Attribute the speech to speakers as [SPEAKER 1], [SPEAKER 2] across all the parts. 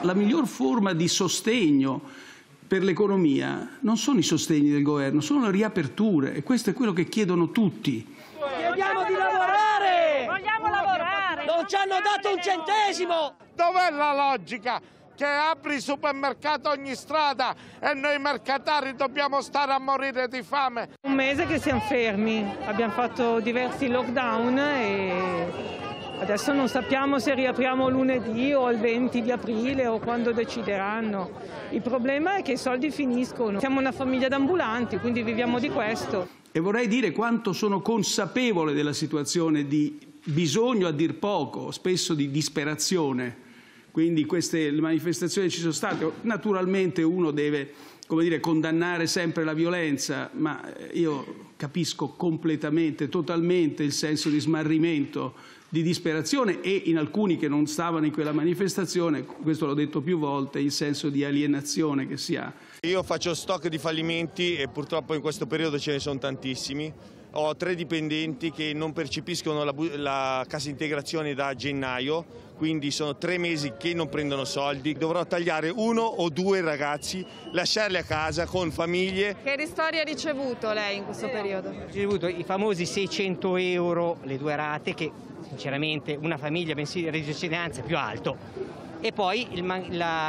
[SPEAKER 1] la miglior forma di sostegno per l'economia non sono i sostegni del governo, sono le riaperture, e questo è quello che chiedono tutti.
[SPEAKER 2] Chiediamo di lavorare!
[SPEAKER 3] Vogliamo lavorare!
[SPEAKER 2] Non ci hanno dato un centesimo!
[SPEAKER 4] Dov'è la logica? Che apri supermercato ogni strada e noi mercatari dobbiamo stare a morire di fame.
[SPEAKER 5] Un mese che siamo fermi, abbiamo fatto diversi lockdown e adesso non sappiamo se riapriamo lunedì o il 20 di aprile o quando decideranno. Il problema è che i soldi finiscono. Siamo una famiglia d'ambulanti, quindi viviamo di questo.
[SPEAKER 1] E vorrei dire quanto sono consapevole della situazione di bisogno a dir poco, spesso di disperazione. Quindi queste manifestazioni ci sono state. Naturalmente uno deve, come dire, condannare sempre la violenza, ma io capisco completamente, totalmente il senso di smarrimento, di disperazione e in alcuni che non stavano in quella manifestazione, questo l'ho detto più volte, il senso di alienazione che si ha.
[SPEAKER 6] Io faccio stock di fallimenti e purtroppo in questo periodo ce ne sono tantissimi. Ho 3 dipendenti che non percepiscono la cassa integrazione da gennaio, quindi sono 3 mesi che non prendono soldi. Dovrò tagliare 1 o 2 ragazzi, lasciarli a casa con famiglie.
[SPEAKER 3] Che ristori ha ricevuto lei in questo periodo?
[SPEAKER 7] Ho ricevuto i famosi 600 euro, le 2 rate, che sinceramente una famiglia pensi di reddito di cittadinanza è più alto. E poi la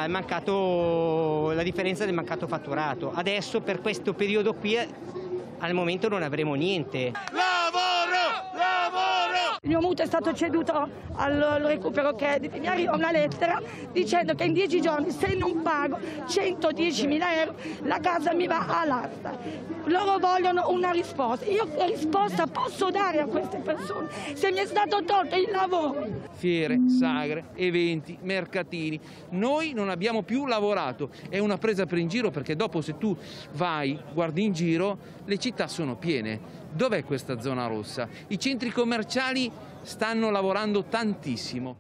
[SPEAKER 7] differenza del mancato fatturato. Adesso per questo periodo qui al momento non avremo niente.
[SPEAKER 4] Lavoro! Lavoro!
[SPEAKER 8] Il mio mutuo è stato ceduto al recupero crediti. Mi arriva una lettera dicendo che in 10 giorni, se non pago 110.000 euro, la casa mi va all'asta. Loro vogliono una risposta. Io che risposta posso dare a queste persone se mi è stato tolto il lavoro?
[SPEAKER 9] Fiere, sagre, eventi, mercatini. Noi non abbiamo più lavorato. È una presa per in giro, perché dopo se tu vai, guardi in giro, le città sono piene. Dov'è questa zona rossa? I centri commerciali stanno lavorando tantissimo.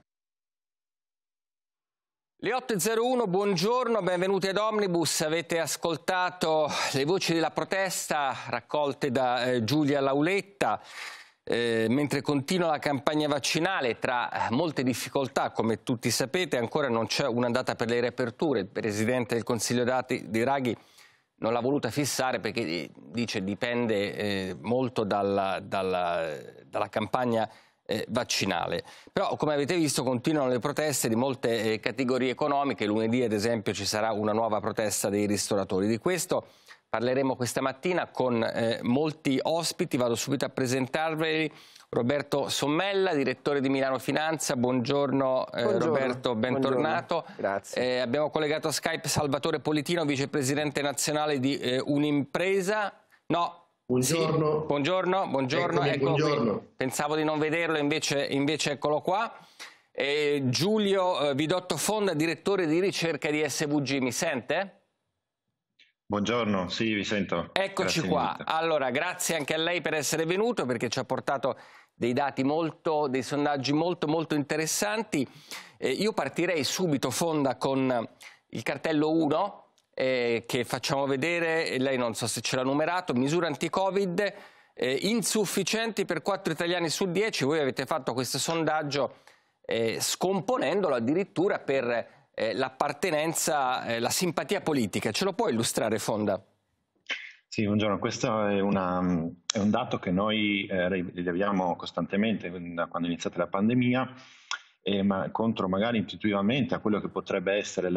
[SPEAKER 10] Le 8.01, buongiorno, benvenuti ad Omnibus. Avete ascoltato le voci della protesta raccolte da Giulia Lauletta. Mentre continua la campagna vaccinale, tra molte difficoltà, come tutti sapete, ancora non c'è una data per le riaperture. Il Presidente del Consiglio Draghi non l'ha voluta fissare perché dice dipende molto dalla campagna vaccinale. Però, come avete visto, continuano le proteste di molte categorie economiche. Lunedì, ad esempio, ci sarà una nuova protesta dei ristoratori. Di questo parleremo questa mattina con molti ospiti. Vado subito a presentarveli. Roberto Sommella, direttore di Milano Finanza. Buongiorno, Roberto, bentornato.
[SPEAKER 11] Buongiorno. Grazie.
[SPEAKER 10] Abbiamo collegato a Skype Salvatore Politino, vicepresidente nazionale di Unimpresa. No.
[SPEAKER 11] Buongiorno.
[SPEAKER 10] Sì. Buongiorno.
[SPEAKER 11] Eccomi, buongiorno.
[SPEAKER 10] Pensavo di non vederlo, invece eccolo qua. Giulio Vidotto Fonda, direttore di ricerca di SVG. Mi sente?
[SPEAKER 12] Buongiorno, sì, vi sento.
[SPEAKER 10] Eccoci qua. Allora, grazie anche a lei per essere venuto, perché ci ha portato dei dati dei sondaggi molto interessanti. Io partirei subito, Fonda, con il cartello 1 che facciamo vedere. Lei non so se ce l'ha numerato: misure anti-Covid insufficienti per 4 italiani su 10. Voi avete fatto questo sondaggio scomponendolo addirittura per l'appartenenza, la simpatia politica. Ce lo può illustrare, Fonda?
[SPEAKER 12] Sì, buongiorno. Questo è un dato che noi rileviamo costantemente da quando è iniziata la pandemia, ma contro magari intuitivamente a quello che potrebbe essere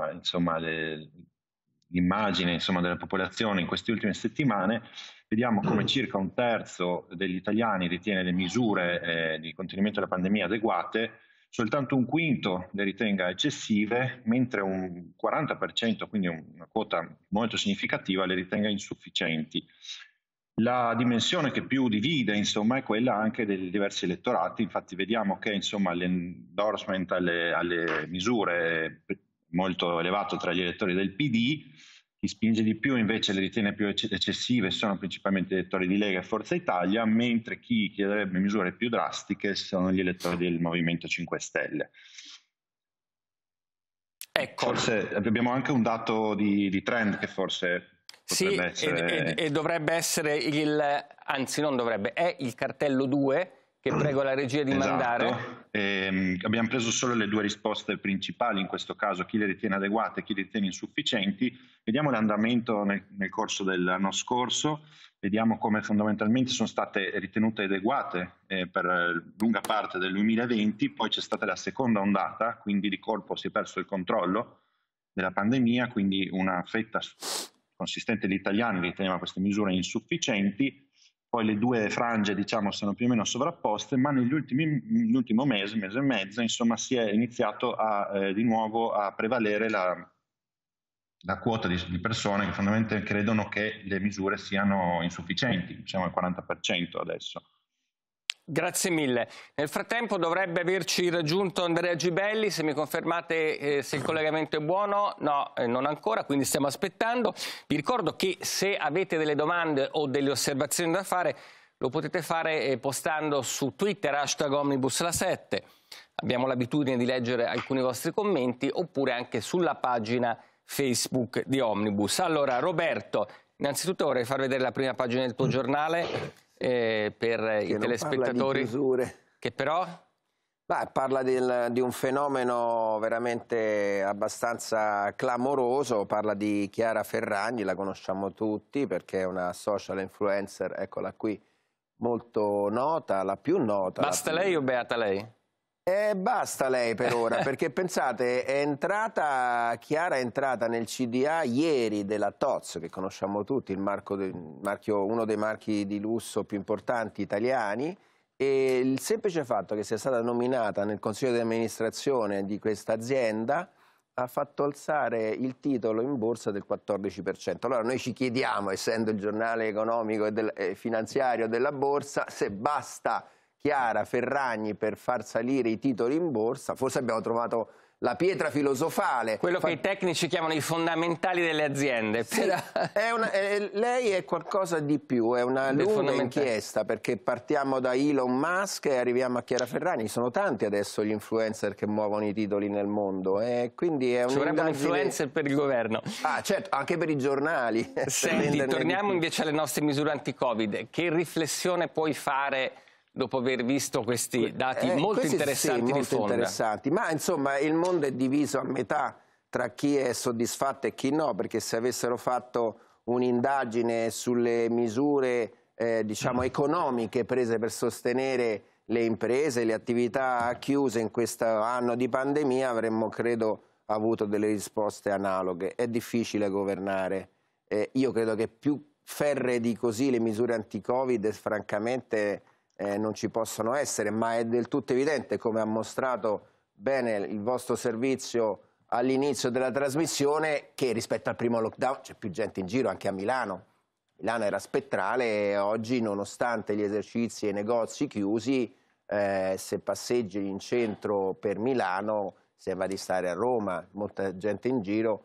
[SPEAKER 12] l'immagine della popolazione in queste ultime settimane. Vediamo come circa 1/3 degli italiani ritiene le misure di contenimento della pandemia adeguate, soltanto 1/5 le ritenga eccessive, mentre un 40%, quindi una quota molto significativa, le ritenga insufficienti. La dimensione che più divide, è quella anche dei diversi elettorati. Infatti vediamo che l'endorsement alle misure è molto elevato tra gli elettori del PD. Chi spinge di più invece le ritiene più eccessive sono principalmente elettori di Lega e Forza Italia, mentre chi chiederebbe misure più drastiche sono gli elettori del Movimento 5 Stelle.
[SPEAKER 10] Ecco.
[SPEAKER 12] Forse abbiamo anche un dato di trend che forse potrebbe essere...
[SPEAKER 10] e dovrebbe essere anzi non dovrebbe, è il cartello 2 che prego la regia di mandare.
[SPEAKER 12] Abbiamo preso solo le due risposte principali in questo caso, chi le ritiene adeguate e chi le ritiene insufficienti. Vediamo l'andamento nel corso dell'anno scorso, vediamo come fondamentalmente sono state ritenute adeguate per lunga parte del 2020, poi c'è stata la seconda ondata, quindi di colpo si è perso il controllo della pandemia, quindi una fetta consistente di italiani riteneva queste misure insufficienti. Poi le due frange, diciamo, sono più o meno sovrapposte, ma nell'ultimo mese e mezzo, insomma, si è iniziato di nuovo a prevalere la quota di persone che fondamentalmente credono che le misure siano insufficienti, diciamo il 40% adesso.
[SPEAKER 10] Grazie mille. Nel frattempo dovrebbe averci raggiunto Andrea Gibelli, se mi confermate se il collegamento è buono. No, non ancora, quindi stiamo aspettando. Vi ricordo che se avete delle domande o delle osservazioni da fare lo potete fare postando su Twitter #OmnibusLa7. Abbiamo l'abitudine di leggere alcuni vostri commenti, oppure anche sulla pagina Facebook di Omnibus. Allora Roberto, innanzitutto vorrei far vedere la prima pagina del tuo giornale per i telespettatori, che però
[SPEAKER 11] parla di un fenomeno veramente abbastanza clamoroso. Parla di Chiara Ferragni, la conosciamo tutti perché è una social influencer, eccola qui, molto nota, la più nota.
[SPEAKER 10] Basta lei o beata lei?
[SPEAKER 11] Basta lei per ora, perché pensate, Chiara è entrata nel CDA ieri della Tozz, che conosciamo tutti, uno dei marchi di lusso più importanti italiani, e il semplice fatto che sia stata nominata nel consiglio di amministrazione di questa azienda ha fatto alzare il titolo in borsa del 14%. Allora noi ci chiediamo, essendo il giornale economico e finanziario della borsa, se basta Chiara Ferragni per far salire i titoli in borsa. Forse abbiamo trovato la pietra filosofale.
[SPEAKER 10] Quello che i tecnici chiamano i fondamentali delle aziende.
[SPEAKER 11] Sì, lei è qualcosa di più, è una lunga inchiesta, perché partiamo da Elon Musk e arriviamo a Chiara Ferragni. Sono tanti adesso gli influencer che muovono i titoli nel mondo, quindi è
[SPEAKER 10] ci vorrebbe un influencer per il governo.
[SPEAKER 11] Certo, anche per i giornali.
[SPEAKER 10] Senti, torniamo invece alle nostre misure anti-Covid. Che riflessione puoi fare dopo aver visto questi dati molto interessanti di fondo?
[SPEAKER 11] Interessanti. Ma insomma il mondo è diviso a metà tra chi è soddisfatto e chi no, perché se avessero fatto un'indagine sulle misure diciamo economiche prese per sostenere le imprese, le attività chiuse in questo anno di pandemia, avremmo credo avuto delle risposte analoghe. È difficile governare. Io credo che più ferree di così le misure anti-Covid francamente non ci possono essere, ma è del tutto evidente, come ha mostrato bene il vostro servizio all'inizio della trasmissione, che rispetto al primo lockdown c'è più gente in giro, anche a Milano. Milano era spettrale e oggi, nonostante gli esercizi e i negozi chiusi, se passeggi in centro per Milano sembra di stare a Roma, molta gente in giro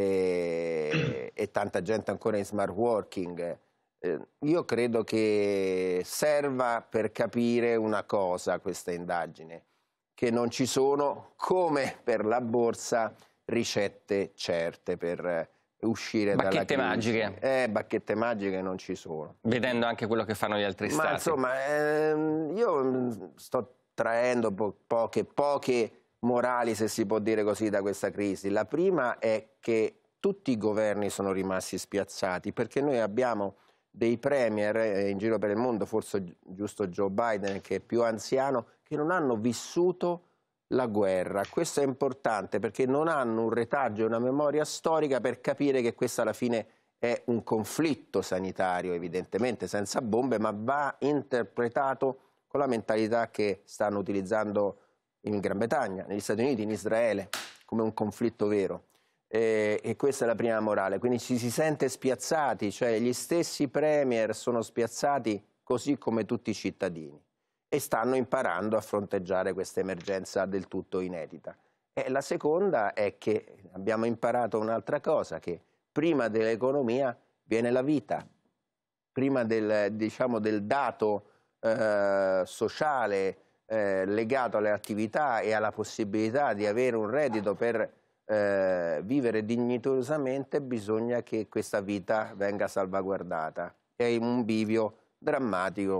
[SPEAKER 11] e tanta gente ancora in smart working. Io credo che serva per capire una cosa questa indagine, che non ci sono, come per la borsa, ricette certe per uscire dalla crisi.
[SPEAKER 10] Bacchette magiche.
[SPEAKER 11] Bacchette magiche non ci sono.
[SPEAKER 10] Vedendo anche quello che fanno gli altri stati.
[SPEAKER 11] Ma insomma, io sto traendo poche morali, se si può dire così, da questa crisi. La prima è che tutti i governi sono rimasti spiazzati, perché noi abbiamo dei premier in giro per il mondo, forse giusto Joe Biden che è più anziano, che non hanno vissuto la guerra. Questo è importante perché non hanno un retaggio, una memoria storica per capire che questo alla fine è un conflitto sanitario, evidentemente senza bombe, ma va interpretato con la mentalità che stanno utilizzando in Gran Bretagna, negli Stati Uniti, in Israele, come un conflitto vero. E questa è la prima morale, quindi ci si sente spiazzati, cioè gli stessi premier sono spiazzati così come tutti i cittadini e stanno imparando a fronteggiare questa emergenza del tutto inedita. E la seconda è che abbiamo imparato un'altra cosa, che prima dell'economia viene la vita, prima diciamo, del dato sociale legato alle attività e alla possibilità di avere un reddito per vivere dignitosamente, bisogna che questa vita venga salvaguardata. È un bivio drammatico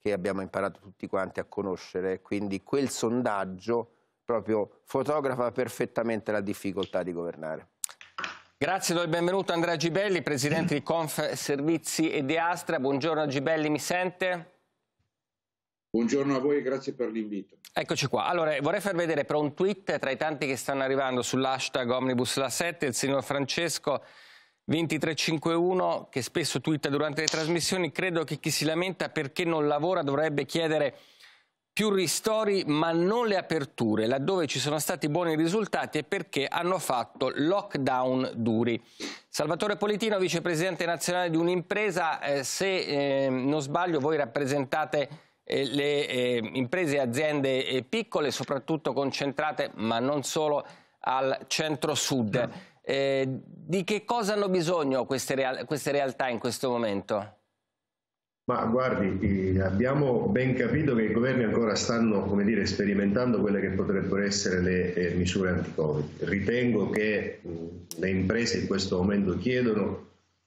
[SPEAKER 11] che abbiamo imparato tutti quanti a conoscere, quindi quel sondaggio proprio fotografa perfettamente la difficoltà di governare.
[SPEAKER 10] Grazie, do il benvenuto a Andrea Gibelli, presidente di Conf Servizi e di Astra. Buongiorno Gibelli, mi sente?
[SPEAKER 13] Buongiorno a voi e grazie per l'invito.
[SPEAKER 10] Eccoci qua. Allora, vorrei far vedere però un tweet tra i tanti che stanno arrivando sull'hashtag Omnibus La 7, il signor Francesco 2351, che spesso twitta durante le trasmissioni: credo che chi si lamenta perché non lavora dovrebbe chiedere più ristori ma non le aperture, laddove ci sono stati buoni risultati e perché hanno fatto lockdown duri. Salvatore Politino, vicepresidente nazionale di un'impresa, se non sbaglio voi rappresentate le imprese e aziende piccole, soprattutto concentrate, ma non solo, al centro-sud. Di che cosa hanno bisogno queste realtà in questo momento?
[SPEAKER 14] Ma guardi, abbiamo ben capito che i governi ancora stanno, come dire, sperimentando quelle che potrebbero essere le misure anti-Covid. Ritengo che le imprese in questo momento chiedono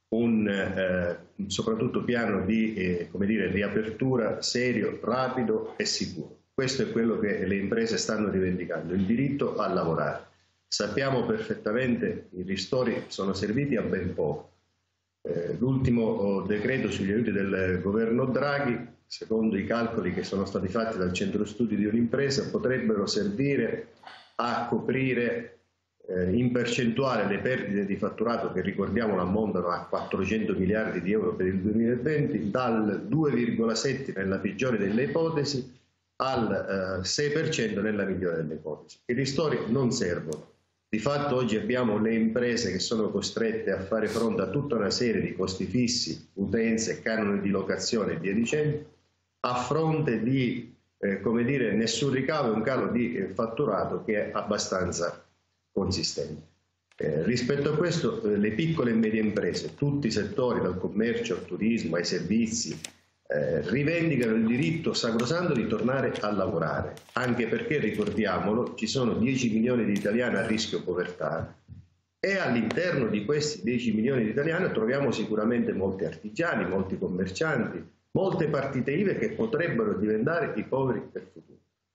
[SPEAKER 14] un soprattutto piano di come dire, riapertura serio, rapido e sicuro. Questo è quello che le imprese stanno rivendicando, il diritto a lavorare. Sappiamo perfettamente che i ristori sono serviti a ben poco. L'ultimo decreto sugli aiuti del governo Draghi, secondo i calcoli che sono stati fatti dal centro studi di un'impresa, potrebbero servire a coprire in percentuale le perdite di fatturato, che ricordiamo ammontano a 400 miliardi di euro per il 2020, dal 2,7 nella peggiore delle ipotesi al 6% nella migliore delle ipotesi. I ristori non servono. Di fatto oggi abbiamo le imprese che sono costrette a fare fronte a tutta una serie di costi fissi, utenze, canoni di locazione e via dicendo, a fronte di come dire, nessun ricavo e un calo di fatturato che è abbastanza consistente. Rispetto a questo, le piccole e medie imprese, tutti i settori, dal commercio al turismo ai servizi, rivendicano il diritto sacrosanto di tornare a lavorare, anche perché, ricordiamolo, ci sono 10 milioni di italiani a rischio povertà e all'interno di questi 10 milioni di italiani troviamo sicuramente molti artigiani, molti commercianti, molte partite IVA che potrebbero diventare i poveri del futuro.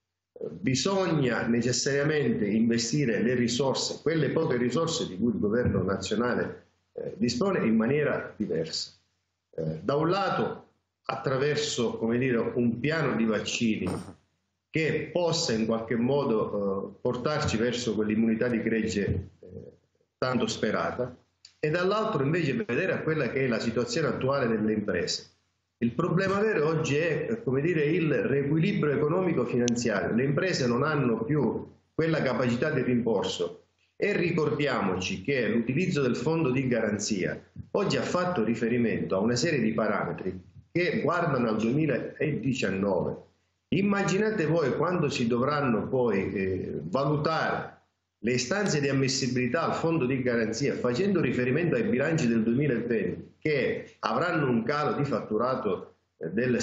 [SPEAKER 14] Bisogna necessariamente investire le risorse, quelle poche risorse di cui il governo nazionale dispone, in maniera diversa. Da un lato, attraverso, come dire, un piano di vaccini che possa in qualche modo portarci verso quell'immunità di gregge tanto sperata, e dall'altro invece vedere a quella che è la situazione attuale delle imprese. Il problema vero oggi è, come dire, il riequilibrio economico-finanziario. Le imprese non hanno più quella capacità di rimborso e ricordiamoci che l'utilizzo del fondo di garanzia oggi ha fatto riferimento a una serie di parametri che guardano al 2019. Immaginate voi quando si dovranno poi valutare le istanze di ammissibilità al fondo di garanzia facendo riferimento ai bilanci del 2020 che avranno un calo di fatturato del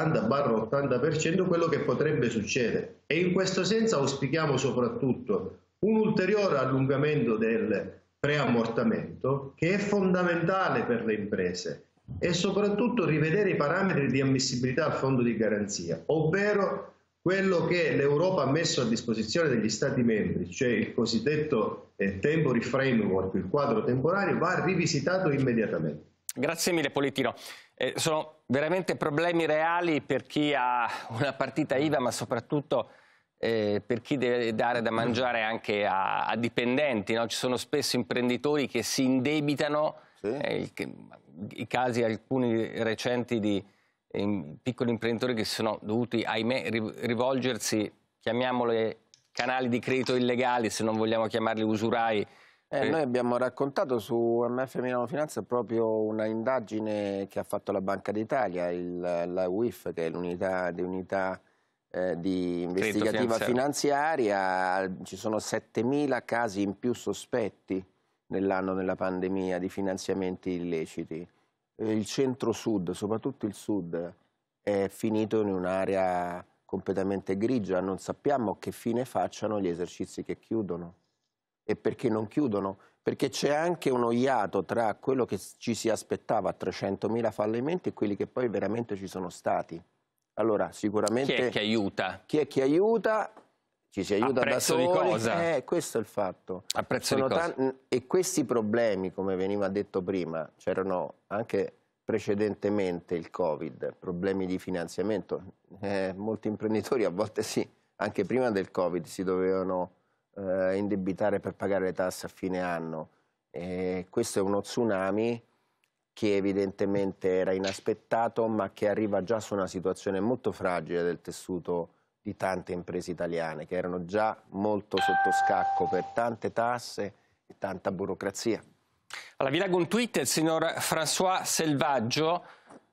[SPEAKER 14] 70-80%, quello che potrebbe succedere. E in questo senso auspichiamo soprattutto un ulteriore allungamento del preammortamento, che è fondamentale per le imprese, e soprattutto rivedere i parametri di ammissibilità al fondo di garanzia, ovvero quello che l'Europa ha messo a disposizione degli Stati membri, cioè il cosiddetto temporary framework, il quadro temporaneo, va rivisitato immediatamente.
[SPEAKER 10] Grazie mille Politino. Sono veramente problemi reali per chi ha una partita IVA, ma soprattutto per chi deve dare da mangiare anche a dipendenti, no? Ci sono spesso imprenditori che si indebitano, i casi alcuni recenti di piccoli imprenditori che sono dovuti, ahimè, rivolgersi, chiamiamoli canali di credito illegali, se non vogliamo chiamarli usurai.
[SPEAKER 11] Noi abbiamo raccontato su MF Milano Finanza proprio una indagine che ha fatto la Banca d'Italia, la UIF, che è l'unità di investigativa finanziaria. Ci sono 7.000 casi in più sospetti nell'anno della pandemia di finanziamenti illeciti. Il centro-sud, soprattutto il sud, è finito in un'area completamente grigia. Non sappiamo che fine facciano gli esercizi che chiudono. E perché non chiudono? Perché c'è anche uno iato tra quello che ci si aspettava, 300.000 fallimenti, e quelli che poi veramente ci sono stati. Allora, sicuramente...
[SPEAKER 10] Chi è che aiuta?
[SPEAKER 11] Chi è che aiuta? Ci si aiuta da soli.
[SPEAKER 10] Di cosa?
[SPEAKER 11] Questo è il fatto.
[SPEAKER 10] A prezzo di cosa?
[SPEAKER 11] E questi problemi, come veniva detto prima, c'erano anche precedentemente il Covid, problemi di finanziamento. Molti imprenditori a volte sì, anche prima del Covid si dovevano indebitare per pagare le tasse a fine anno. Questo è uno tsunami che evidentemente era inaspettato, ma che arriva già su una situazione molto fragile del tessuto di tante imprese italiane, che erano già molto sotto scacco per tante tasse e tanta burocrazia.
[SPEAKER 10] Allora, vi leggo un tweet del signor François Selvaggio.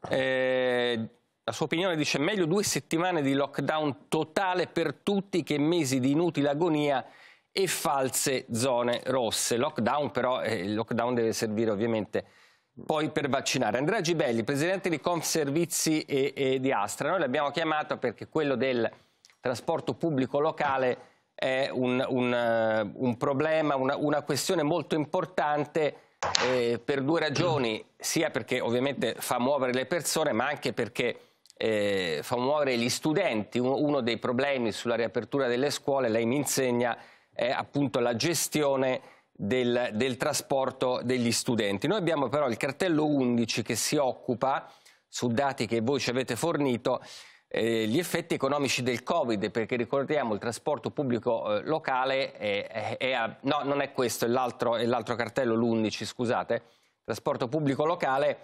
[SPEAKER 10] La sua opinione dice: meglio 2 settimane di lockdown totale per tutti che mesi di inutile agonia e false zone rosse. Lockdown però, il lockdown deve servire ovviamente poi per vaccinare. Andrea Gibelli, presidente di Confservizi e di Astra, noi l'abbiamo chiamato perché quello del trasporto pubblico locale è un problema, una questione molto importante per 2 ragioni, sia perché ovviamente fa muovere le persone, ma anche perché fa muovere gli studenti. Uno dei problemi sulla riapertura delle scuole, lei mi insegna, è appunto la gestione del trasporto degli studenti. Noi abbiamo però il cartello 11 che si occupa, su dati che voi ci avete fornito, gli effetti economici del Covid, perché ricordiamo il trasporto pubblico locale no, non è questo, è l'altro cartello, l'11, scusate. Il trasporto pubblico locale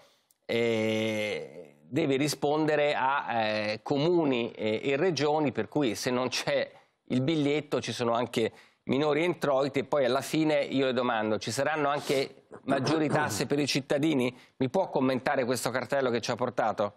[SPEAKER 10] deve rispondere a comuni e regioni, per cui se non c'è il biglietto ci sono anche minori introiti, e poi alla fine io le domando: ci saranno anche maggiori tasse per i cittadini? Mi può commentare questo cartello che ci ha portato?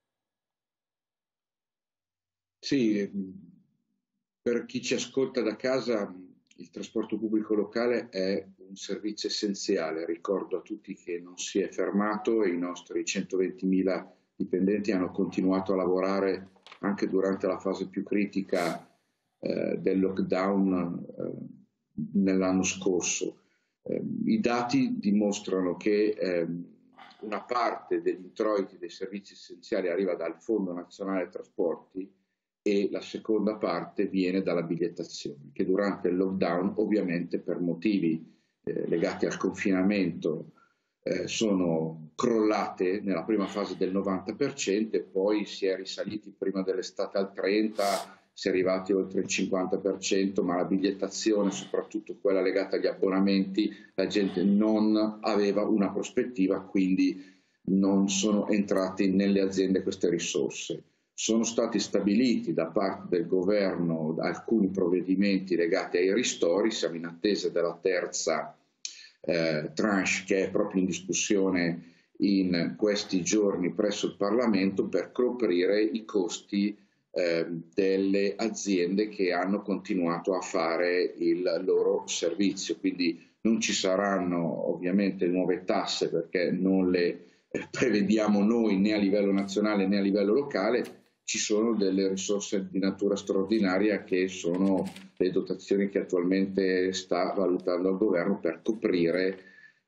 [SPEAKER 13] Sì, per chi ci ascolta da casa, il trasporto pubblico locale è un servizio essenziale. Ricordo a tutti che non si è fermato e i nostri 120.000 dipendenti hanno continuato a lavorare anche durante la fase più critica del lockdown nell'anno scorso. I dati dimostrano che una parte degli introiti dei servizi essenziali arriva dal Fondo Nazionale Trasporti e la seconda parte viene dalla bigliettazione, che durante il lockdown, ovviamente per motivi legati al confinamento, sono crollate nella prima fase del 90% e poi si è risaliti prima dell'estate al 30%, si è arrivati oltre il 50%, ma la bigliettazione, soprattutto quella legata agli abbonamenti, la gente non aveva una prospettiva, quindi non sono entrate nelle aziende queste risorse. Sono stati stabiliti da parte del governo alcuni provvedimenti legati ai ristori, siamo in attesa della terza tranche che è proprio in discussione in questi giorni presso il Parlamento per coprire i costi delle aziende che hanno continuato a fare il loro servizio. Quindi non ci saranno ovviamente nuove tasse perché non le prevediamo noi né a livello nazionale né a livello locale. Ci sono delle risorse di natura straordinaria che sono le dotazioni che attualmente sta valutando il governo per coprire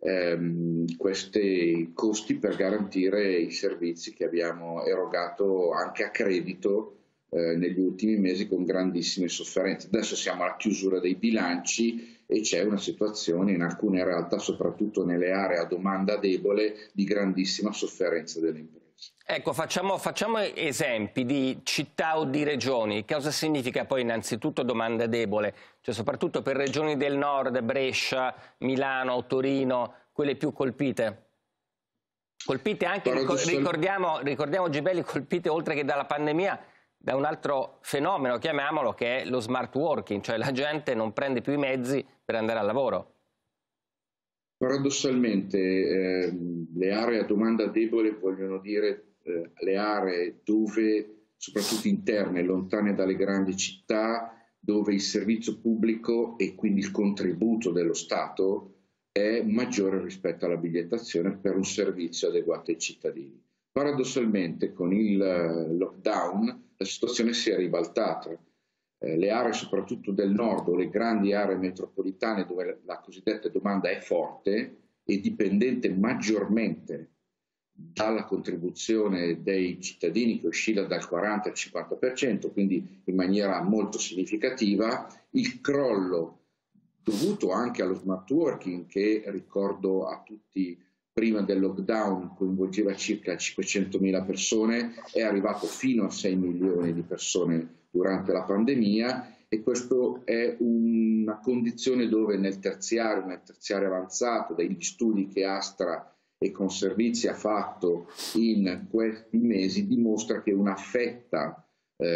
[SPEAKER 13] questi costi, per garantire i servizi che abbiamo erogato anche a credito negli ultimi mesi con grandissime sofferenze. Adesso siamo alla chiusura dei bilanci e c'è una situazione in alcune realtà, soprattutto nelle aree a domanda debole, di grandissima sofferenza delle imprese.
[SPEAKER 10] Ecco, facciamo esempi di città o di regioni. Cosa significa poi innanzitutto domanda debole? Cioè soprattutto per regioni del nord, Brescia, Milano, Torino, quelle più colpite? Colpite anche, ricordiamo Gibelli, colpite oltre che dalla pandemia, da un altro fenomeno, chiamiamolo, che è lo smart working, cioè la gente non prende più i mezzi per andare al lavoro.
[SPEAKER 13] Paradossalmente le aree a domanda debole vogliono dire le aree dove, soprattutto interne, lontane dalle grandi città, dove il servizio pubblico e quindi il contributo dello Stato è maggiore rispetto alla bigliettazione per un servizio adeguato ai cittadini. Paradossalmente con il lockdown la situazione si è ribaltata. Le aree soprattutto del nord o le grandi aree metropolitane dove la cosiddetta domanda è forte e dipendente maggiormente dalla contribuzione dei cittadini che oscilla dal 40 al 50%, quindi in maniera molto significativa, il crollo dovuto anche allo smart working che, ricordo a tutti, prima del lockdown coinvolgeva circa 500.000 persone, è arrivato fino a 6 milioni di persone durante la pandemia, e questo è una condizione dove nel terziario avanzato, dagli studi che Astra e Conservizi ha fatto in questi mesi, dimostra che una fetta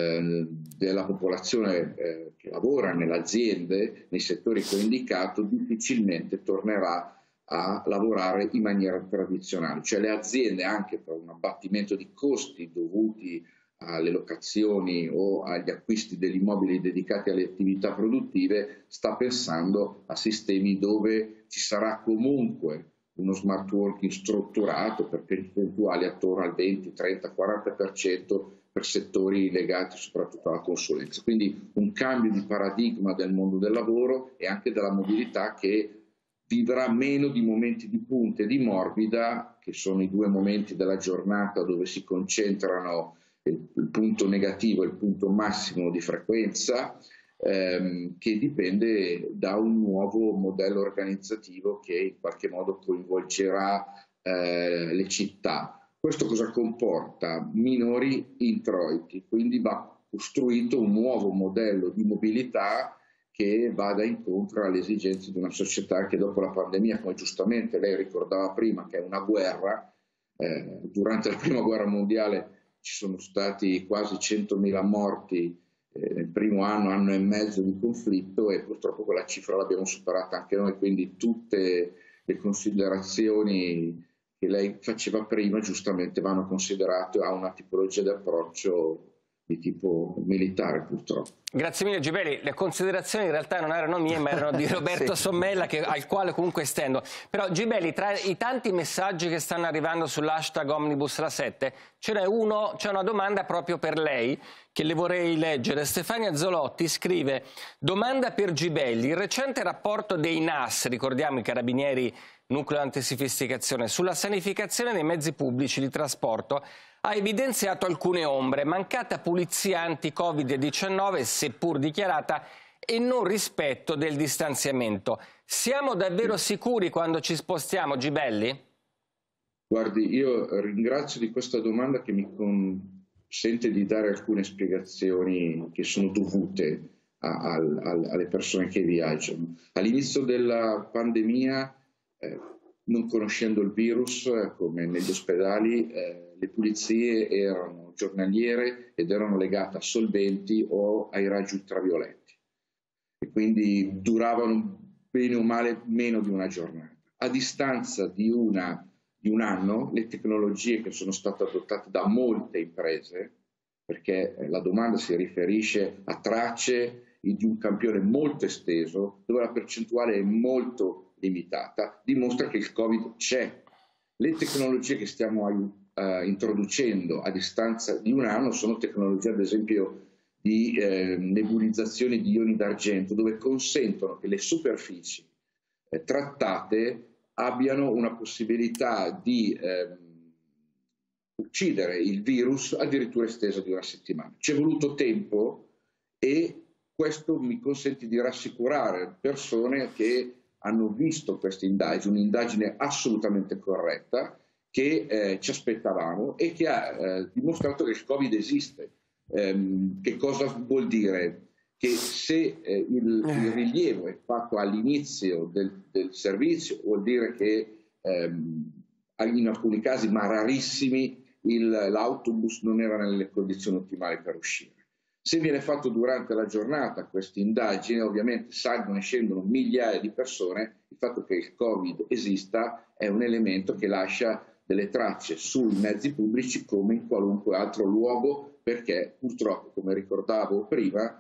[SPEAKER 13] della popolazione che lavora nelle aziende, nei settori che ho indicato, difficilmente tornerà a lavorare in maniera tradizionale. Cioè le aziende, anche per un abbattimento di costi dovuti alle locazioni o agli acquisti degli immobili dedicati alle attività produttive, sta pensando a sistemi dove ci sarà comunque uno smart working strutturato per percentuali attorno al 20, 30, 40% per settori legati soprattutto alla consulenza. Quindi un cambio di paradigma del mondo del lavoro e anche della mobilità, che vivrà meno di momenti di punta e di morbida, che sono i due momenti della giornata dove si concentrano il punto negativo e il punto massimo di frequenza, che dipende da un nuovo modello organizzativo che in qualche modo coinvolgerà le città. Questo cosa comporta? Minori introiti, quindi va costruito un nuovo modello di mobilità che vada incontro alle esigenze di una società che dopo la pandemia, come giustamente lei ricordava prima, che è una guerra, durante la prima guerra mondiale ci sono stati quasi 100.000 morti nel primo anno e mezzo di conflitto, e purtroppo quella cifra l'abbiamo superata anche noi, quindi tutte le considerazioni che lei faceva prima giustamente vanno considerate a una tipologia di approccio di tipo militare, purtroppo.
[SPEAKER 10] Grazie mille Gibelli, le considerazioni in realtà non erano mie ma erano di Roberto Sommella, al quale comunque estendo. Però Gibelli, tra i tanti messaggi che stanno arrivando sull'hashtag Omnibus la 7 c'è una domanda proprio per lei che le vorrei leggere. Stefania Zolotti scrive: domanda per Gibelli, il recente rapporto dei NAS, ricordiamo i carabinieri nucleo antisofisticazione, sulla sanificazione dei mezzi pubblici di trasporto ha evidenziato alcune ombre: mancata pulizia anti-Covid-19, seppur dichiarata, e non rispetto del distanziamento. Siamo davvero sicuri quando ci spostiamo, Gibelli?
[SPEAKER 13] Guardi, io ringrazio di questa domanda che mi consente di dare alcune spiegazioni che sono dovute alle persone che viaggiano. All'inizio della pandemia, non conoscendo il virus, come negli ospedali, le pulizie erano giornaliere ed erano legate a solventi o ai raggi ultravioletti, e quindi duravano bene o male meno di una giornata. A distanza di un anno, le tecnologie che sono state adottate da molte imprese, perché la domanda si riferisce a tracce di un campione molto esteso, dove la percentuale è molto limitata, dimostra che il Covid c'è. Le tecnologie che stiamo introducendo a distanza di un anno sono tecnologie, ad esempio, di nebulizzazione di ioni d'argento, dove consentono che le superfici trattate abbiano una possibilità di uccidere il virus addirittura estesa di una settimana. Ci è voluto tempo, e questo mi consente di rassicurare persone che hanno visto questa indagine, un'indagine assolutamente corretta, che ci aspettavamo e che ha dimostrato che il Covid esiste. Che cosa vuol dire? Che se il rilievo è fatto all'inizio del servizio, vuol dire che in alcuni casi, ma rarissimi, l'autobus non era nelle condizioni ottimali per uscire. Se viene fatto durante la giornata questa indagine, ovviamente salgono e scendono migliaia di persone. Il fatto che il Covid esista è un elemento che lascia delle tracce sui mezzi pubblici come in qualunque altro luogo, perché purtroppo, come ricordavo prima,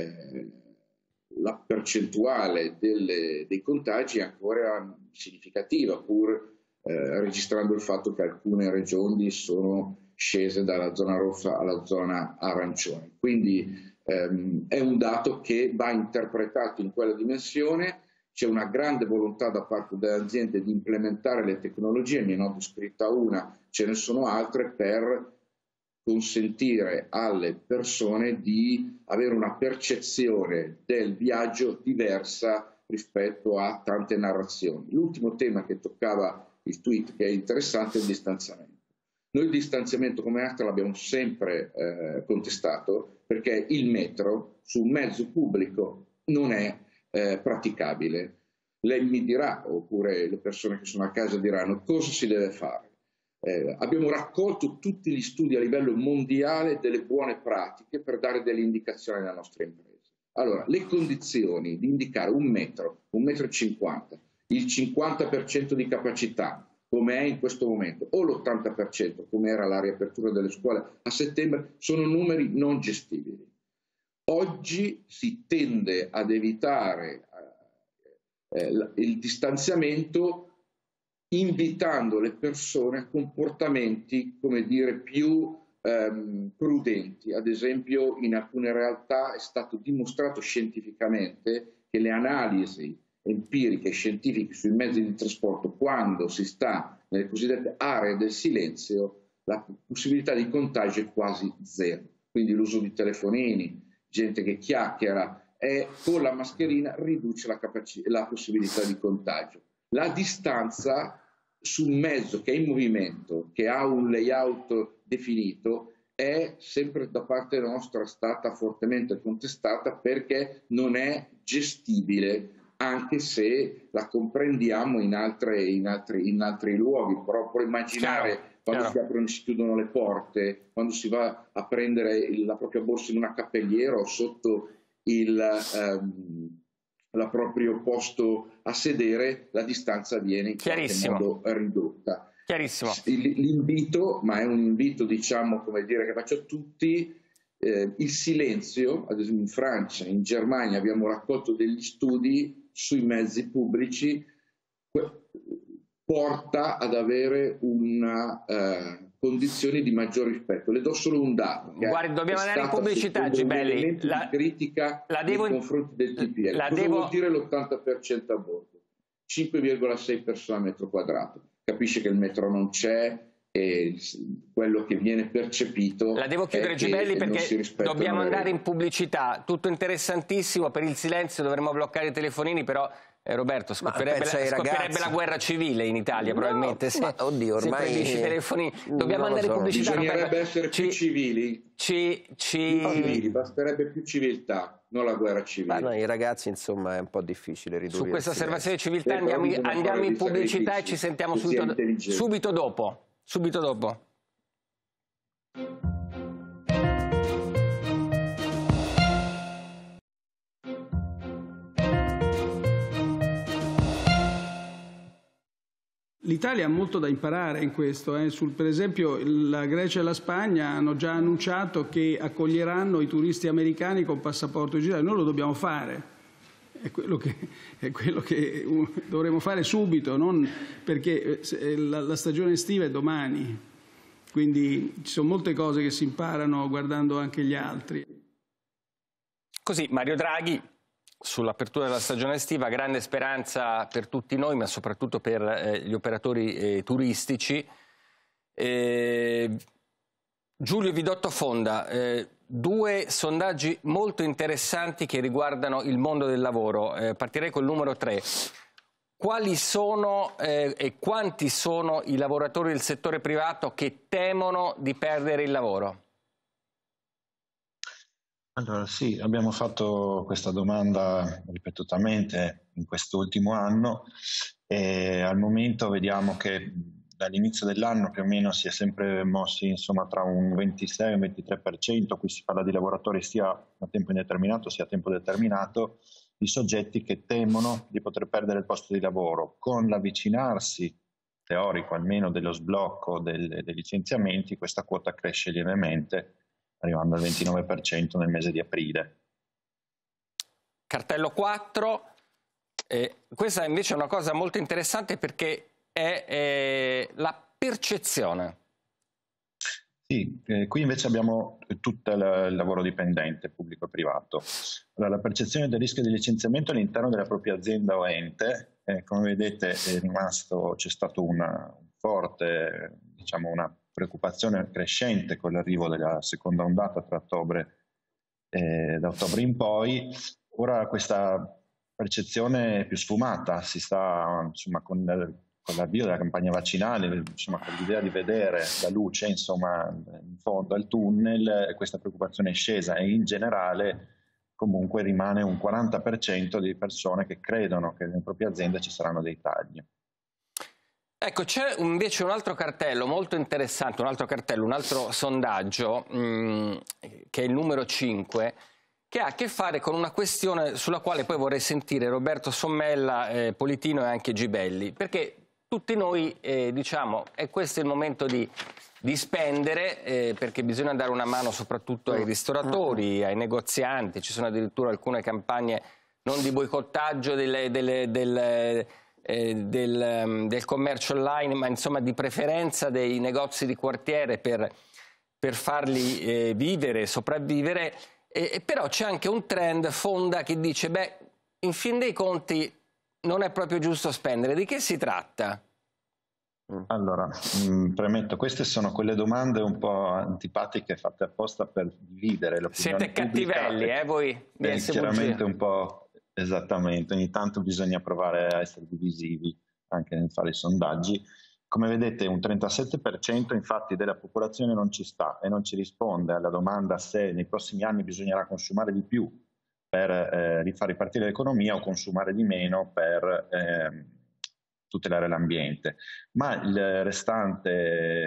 [SPEAKER 13] la percentuale dei contagi è ancora significativa, pur registrando il fatto che alcune regioni sono scese dalla zona rossa alla zona arancione. Quindi è un dato che va interpretato in quella dimensione. c'è una grande volontà da parte delle aziende di implementare le tecnologie, ne ho descritta una, ce ne sono altre, per consentire alle persone di avere una percezione del viaggio diversa rispetto a tante narrazioni. L'ultimo tema che toccava il tweet, che è interessante, è il distanziamento. Noi il distanziamento come ACTA l'abbiamo sempre contestato, perché il metro su un mezzo pubblico non è praticabile. Lei mi dirà, oppure le persone che sono a casa diranno, cosa si deve fare? Abbiamo raccolto tutti gli studi a livello mondiale delle buone pratiche per dare delle indicazioni alle nostre imprese. Allora, le condizioni di indicare un metro e 50, il 50% di capacità, come è in questo momento, o l'80%, come era la riapertura delle scuole a settembre, sono numeri non gestibili. Oggi si tende ad evitare il distanziamento invitando le persone a comportamenti, come dire, più prudenti. Ad esempio, in alcune realtà è stato dimostrato scientificamente che le analisi empiriche e scientifiche sui mezzi di trasporto, quando si sta nelle cosiddette aree del silenzio, la possibilità di contagio è quasi zero. Quindi l'uso di telefonini, gente che chiacchiera e con la mascherina riduce la possibilità di contagio. La distanza su un mezzo che è in movimento, che ha un layout definito, è sempre da parte nostra stata fortemente contestata perché non è gestibile, anche se la comprendiamo in altri luoghi. Però puoi immaginare quando si aprono e si chiudono le porte, quando si va a prendere la propria borsa in una cappelliera o sotto il proprio posto a sedere, la distanza viene in qualche modo ridotta.
[SPEAKER 10] Chiarissimo.
[SPEAKER 13] L'invito, ma è un invito, diciamo, come dire, che faccio a tutti, il silenzio, ad esempio in Francia, in Germania abbiamo raccolto degli studi sui mezzi pubblici, porta ad avere una condizioni di maggior rispetto. Le do solo un dato.
[SPEAKER 10] Guardi, dobbiamo andare in pubblicità, Gibelli.
[SPEAKER 13] La critica nei confronti del TPL. Cosa vuol dire l'80% a bordo? 5,6 persone al metro quadrato. Capisce che il metro non c'è e quello che viene percepito.
[SPEAKER 10] La devo chiudere, Gibelli, perché dobbiamo andare in pubblicità. Tutto interessantissimo. Per il silenzio dovremmo bloccare i telefonini, però Roberto, scoppierebbe la guerra civile in Italia, probabilmente.
[SPEAKER 11] Oddio, ormai
[SPEAKER 10] i telefoni. Dobbiamo andare in pubblicità.
[SPEAKER 13] Bisognerebbe essere più civili. Basterebbe più civiltà, non la guerra civile.
[SPEAKER 11] Ma no, i ragazzi, insomma, è un po' difficile ridurre.
[SPEAKER 10] Su questa osservazione di civiltà andiamo in pubblicità e ci sentiamo subito dopo. Subito dopo.
[SPEAKER 1] L'Italia ha molto da imparare in questo. Per esempio la Grecia e la Spagna hanno già annunciato che accoglieranno i turisti americani con passaporto digitale. Noi lo dobbiamo fare. È quello che dovremo fare subito, non perché la stagione estiva è domani. Quindi ci sono molte cose che si imparano guardando anche gli altri.
[SPEAKER 10] Così Mario Draghi, sull'apertura della stagione estiva, grande speranza per tutti noi, ma soprattutto per gli operatori turistici. Giulio Vidotto Fonda, due sondaggi molto interessanti che riguardano il mondo del lavoro. Partirei col numero 3. Quali sono e quanti sono i lavoratori del settore privato che temono di perdere il lavoro?
[SPEAKER 12] Allora sì, abbiamo fatto questa domanda ripetutamente in quest'ultimo anno e al momento vediamo che dall'inizio dell'anno più o meno si è sempre mossi insomma tra un 26 e un 23%, qui si parla di lavoratori sia a tempo indeterminato sia a tempo determinato, di soggetti che temono di poter perdere il posto di lavoro. Con l'avvicinarsi teorico almeno dello sblocco dei licenziamenti, questa quota cresce lievemente, arrivando al 29% nel mese di aprile.
[SPEAKER 10] Cartello 4, questa invece è una cosa molto interessante perché è la percezione.
[SPEAKER 12] Sì, qui invece abbiamo tutto il lavoro dipendente, pubblico e privato. Allora, la percezione del rischio di licenziamento all'interno della propria azienda o ente, come vedete c'è stato una forte, diciamo, una preoccupazione crescente con l'arrivo della seconda ondata da ottobre in poi. Ora questa percezione è più sfumata, si sta, insomma, con l'avvio della campagna vaccinale, insomma, con l'idea di vedere la luce, insomma, in fondo al tunnel, questa preoccupazione è scesa e in generale comunque rimane un 40% di persone che credono che nelle proprie aziende ci saranno dei tagli.
[SPEAKER 10] Ecco, c'è invece un altro cartello molto interessante, un altro sondaggio, che è il numero 5, che ha a che fare con una questione sulla quale poi vorrei sentire Roberto Sommella, Politino e anche Gibelli, perché tutti noi diciamo che questo è il momento di spendere, perché bisogna dare una mano soprattutto ai ristoratori, ai negozianti. Ci sono addirittura alcune campagne non di boicottaggio del commercio online, ma insomma di preferenza dei negozi di quartiere per farli vivere, sopravvivere. Però c'è anche un trend fonda che dice, beh, in fin dei conti non è proprio giusto spendere. Di che si tratta?
[SPEAKER 12] Allora, premetto, queste sono quelle domande un po' antipatiche fatte apposta per dividere l'opinione
[SPEAKER 10] pubblica. Siete cattivelli, voi?
[SPEAKER 12] Chiaramente un po', esattamente, ogni tanto bisogna provare a essere divisivi anche nel fare i sondaggi. Come vedete un 37% infatti della popolazione non ci sta e non ci risponde alla domanda se nei prossimi anni bisognerà consumare di più per rifar ripartire l'economia o consumare di meno per tutelare l'ambiente, ma il restante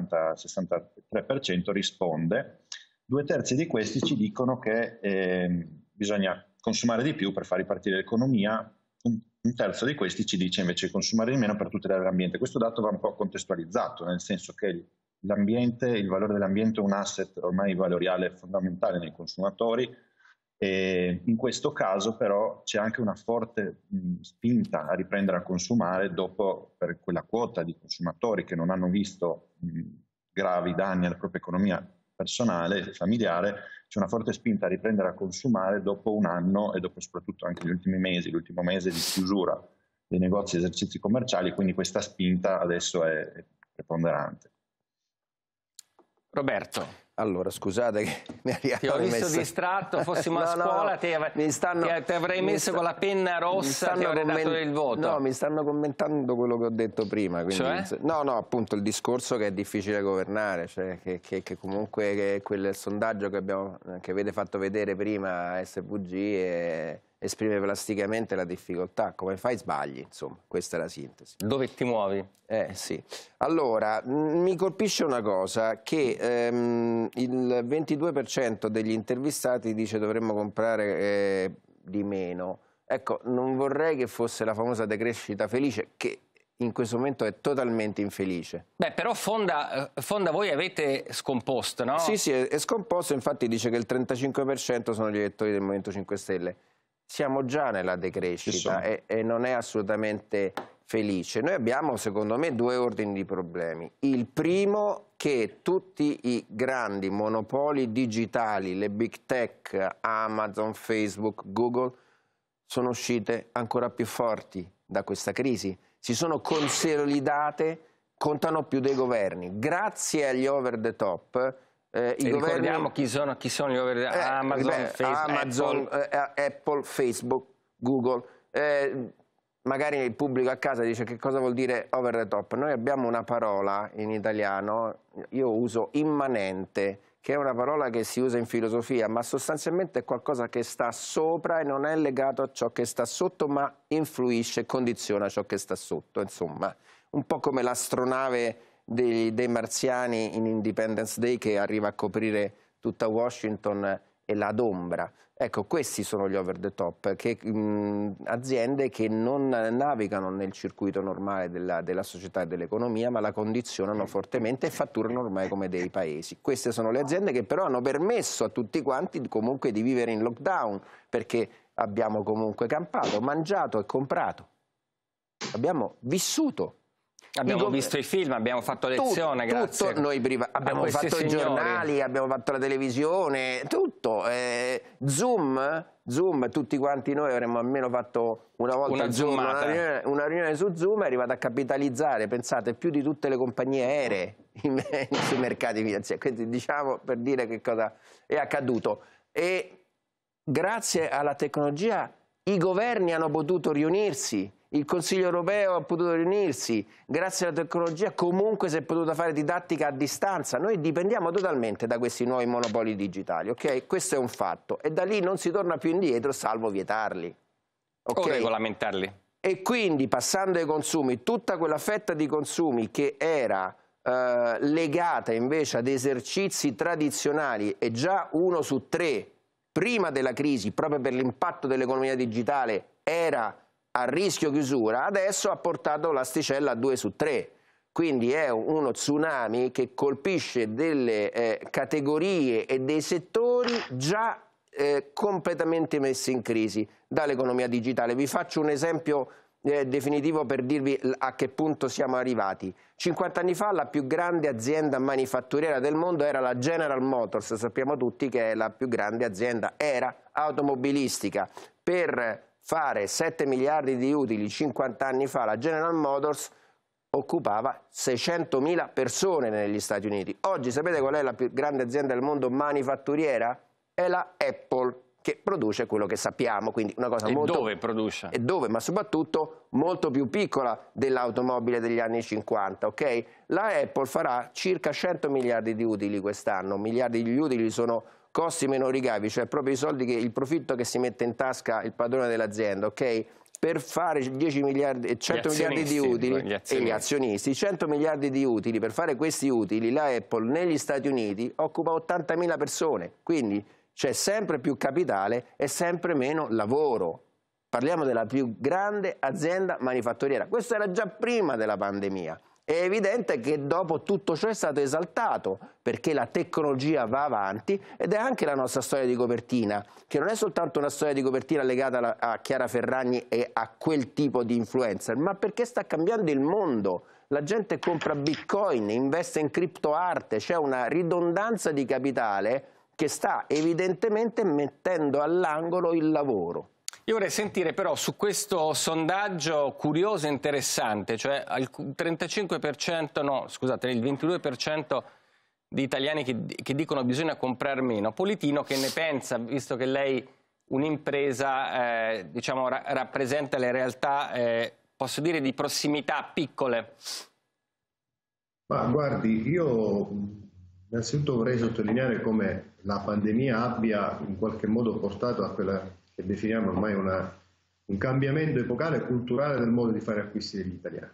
[SPEAKER 12] 63% risponde. 2/3 di questi ci dicono che bisogna consumare di più per far ripartire l'economia. Un terzo di questi ci dice invece consumare di meno per tutelare l'ambiente. Questo dato va un po' contestualizzato, nel senso che l'ambiente, il valore dell'ambiente è un asset ormai valoriale fondamentale nei consumatori e in questo caso però c'è anche una forte spinta a riprendere a consumare dopo, per quella quota di consumatori che non hanno visto gravi danni alla propria economia personale e familiare, c'è una forte spinta a riprendere a consumare dopo un anno e dopo soprattutto anche gli ultimi mesi, l'ultimo mese di chiusura dei negozi e esercizi commerciali, quindi questa spinta adesso è preponderante.
[SPEAKER 10] Roberto.
[SPEAKER 11] Allora, scusate che mi
[SPEAKER 10] ti ho visto distratto, fossimo a scuola, ti avrei messo con la penna rossa, ti avrei dato il voto.
[SPEAKER 11] No, mi stanno commentando quello che ho detto prima. Quindi,
[SPEAKER 10] cioè?
[SPEAKER 11] No, appunto il discorso che è difficile governare, cioè che comunque quel sondaggio che avete fatto vedere prima a SVG esprime plasticamente la difficoltà. Come fai sbagli, insomma, questa è la sintesi.
[SPEAKER 10] Dove ti muovi?
[SPEAKER 11] Sì. Allora, mi colpisce una cosa, che il 22% degli intervistati dice dovremmo comprare di meno. Ecco, non vorrei che fosse la famosa decrescita felice, che in questo momento è totalmente infelice.
[SPEAKER 10] Beh, però Fonda voi avete scomposto, no?
[SPEAKER 11] Sì, è scomposto, infatti dice che il 35% sono gli elettori del Movimento 5 Stelle. Siamo già nella decrescita e non è assolutamente felice. Noi abbiamo, secondo me, due ordini di problemi. Il primo, che tutti i grandi monopoli digitali, le big tech, Amazon, Facebook, Google, sono uscite ancora più forti da questa crisi. Si sono consolidate, contano più dei governi. Grazie agli over the top,
[SPEAKER 10] ricordiamo chi sono gli over the top? Amazon, Facebook,
[SPEAKER 11] Apple, Facebook, Google. Magari il pubblico a casa dice che cosa vuol dire over the top. Noi abbiamo una parola in italiano, io uso immanente, che è una parola che si usa in filosofia, ma sostanzialmente è qualcosa che sta sopra e non è legato a ciò che sta sotto, ma influisce e condiziona ciò che sta sotto. Insomma, un po' come l'astronave dei marziani in Independence Day che arriva a coprire tutta Washington e l'adombra. Ecco, questi sono gli over the top, aziende che non navigano nel circuito normale della società e dell'economia, ma la condizionano fortemente e fatturano ormai come dei paesi. Queste sono le aziende che però hanno permesso a tutti quanti comunque di vivere in lockdown, perché abbiamo comunque campato, mangiato e comprato. Abbiamo vissuto.
[SPEAKER 10] Abbiamo visto i film, abbiamo fatto lezione, grazie.
[SPEAKER 11] Tutto, noi abbiamo fatto i giornali, abbiamo fatto la televisione, tutto. Zoom, tutti quanti noi avremmo almeno fatto una volta al giorno una riunione su Zoom, è arrivata a capitalizzare, pensate, più di tutte le compagnie aeree sui mercati finanziari. Quindi diciamo, per dire che cosa è accaduto. E grazie alla tecnologia i governi hanno potuto riunirsi, il Consiglio europeo ha potuto riunirsi, grazie alla tecnologia comunque si è potuta fare didattica a distanza. Noi dipendiamo totalmente da questi nuovi monopoli digitali, ok? Questo è un fatto e da lì non si torna più indietro salvo vietarli.
[SPEAKER 10] Okay? O regolamentarli.
[SPEAKER 11] E quindi passando ai consumi, tutta quella fetta di consumi che era legata invece ad esercizi tradizionali, e già 1 su 3 prima della crisi, proprio per l'impatto dell'economia digitale, era a rischio chiusura, adesso ha portato l'asticella a 2 su 3. Quindi è uno tsunami che colpisce delle categorie e dei settori già completamente messi in crisi dall'economia digitale. Vi faccio un esempio definitivo per dirvi a che punto siamo arrivati. 50 anni fa la più grande azienda manifatturiera del mondo era la General Motors, sappiamo tutti che è la più grande azienda, era automobilistica. Per fare 7 miliardi di utili 50 anni fa la General Motors occupava 600.000 persone negli Stati Uniti. Oggi sapete qual è la più grande azienda del mondo manifatturiera? È la Apple, che produce quello che sappiamo, quindi una cosa molto...
[SPEAKER 10] E dove produce?
[SPEAKER 11] E dove, ma soprattutto molto più piccola dell'automobile degli anni 50, ok? La Apple farà circa 100 miliardi di utili quest'anno, miliardi di utili sono costi meno ricavi, cioè proprio i soldi, il profitto che si mette in tasca il padrone dell'azienda, ok? Per fare 10 miliardi, 100 miliardi di utili, e gli azionisti, 100 miliardi di utili, per fare questi utili la Apple negli Stati Uniti occupa 80.000 persone, quindi c'è sempre più capitale e sempre meno lavoro. Parliamo della più grande azienda manifatturiera. Questo era già prima della pandemia. È evidente che dopo tutto ciò è stato esaltato, perché la tecnologia va avanti ed è anche la nostra storia di copertina, che non è soltanto una storia di copertina legata a Chiara Ferragni e a quel tipo di influencer, ma perché sta cambiando il mondo. La gente compra bitcoin, investe in criptoarte, c'è una ridondanza di capitale che sta evidentemente mettendo all'angolo il lavoro.
[SPEAKER 10] Io vorrei sentire però su questo sondaggio curioso e interessante, cioè il 35%, no, scusate, il 22% di italiani che dicono bisogna comprare meno. Politino che ne pensa, visto che lei un'impresa diciamo, rappresenta le realtà, posso dire, di prossimità piccole?
[SPEAKER 14] Ma guardi, io innanzitutto vorrei sottolineare come la pandemia abbia in qualche modo portato a quella che definiamo ormai un cambiamento epocale e culturale del modo di fare acquisti degli italiani.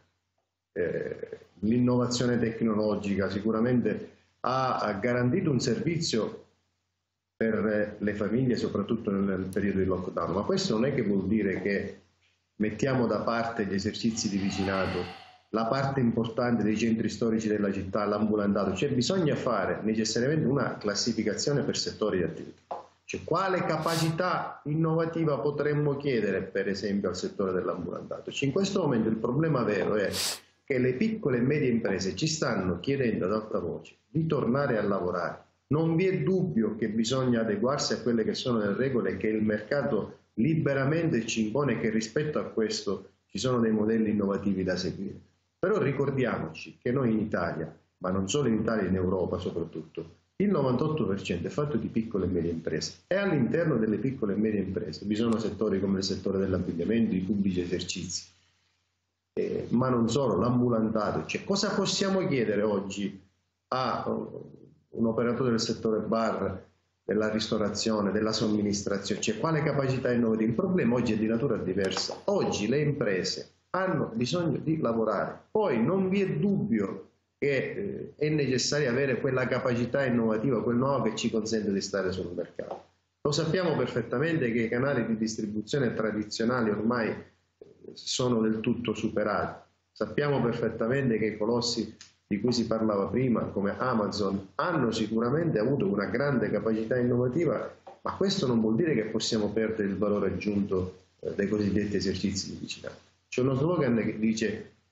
[SPEAKER 14] L'innovazione tecnologica sicuramente ha garantito un servizio per le famiglie, soprattutto nel periodo di lockdown, ma questo non è che vuol dire che mettiamo da parte gli esercizi di vicinato, la parte importante dei centri storici della città, l'ambulantato, cioè bisogna fare necessariamente una classificazione per settori di attività. Cioè, quale capacità innovativa potremmo chiedere per esempio al settore dell'ambulantato? Cioè, in questo momento il problema vero è che le piccole e medie imprese ci stanno chiedendo ad alta voce di tornare a lavorare. Non vi è dubbio che bisogna adeguarsi a quelle che sono le regole che il mercato liberamente ci impone, che rispetto a questo ci sono dei modelli innovativi da seguire. Però ricordiamoci che noi in Italia, ma non solo in Italia, in Europa soprattutto, il 98% è fatto di piccole e medie imprese e all'interno delle piccole e medie imprese vi sono settori come il settore dell'abbigliamento, i pubblici esercizi, ma non solo, l'ambulantato. Cioè, cosa possiamo chiedere oggi a un operatore del settore bar, della ristorazione, della somministrazione? Cioè, quale capacità innovativa? Il problema oggi è di natura diversa. Oggi le imprese hanno bisogno di lavorare, poi non vi è dubbio che è necessario avere quella capacità innovativa, quel know-how che ci consente di stare sul mercato. Lo sappiamo perfettamente che i canali di distribuzione tradizionali ormai sono del tutto superati. Sappiamo perfettamente che i colossi di cui si parlava prima, come Amazon, hanno sicuramente avuto una grande capacità innovativa, ma questo non vuol dire che possiamo perdere il valore aggiunto dei cosiddetti esercizi di vicinato. C'è uno slogan che dice: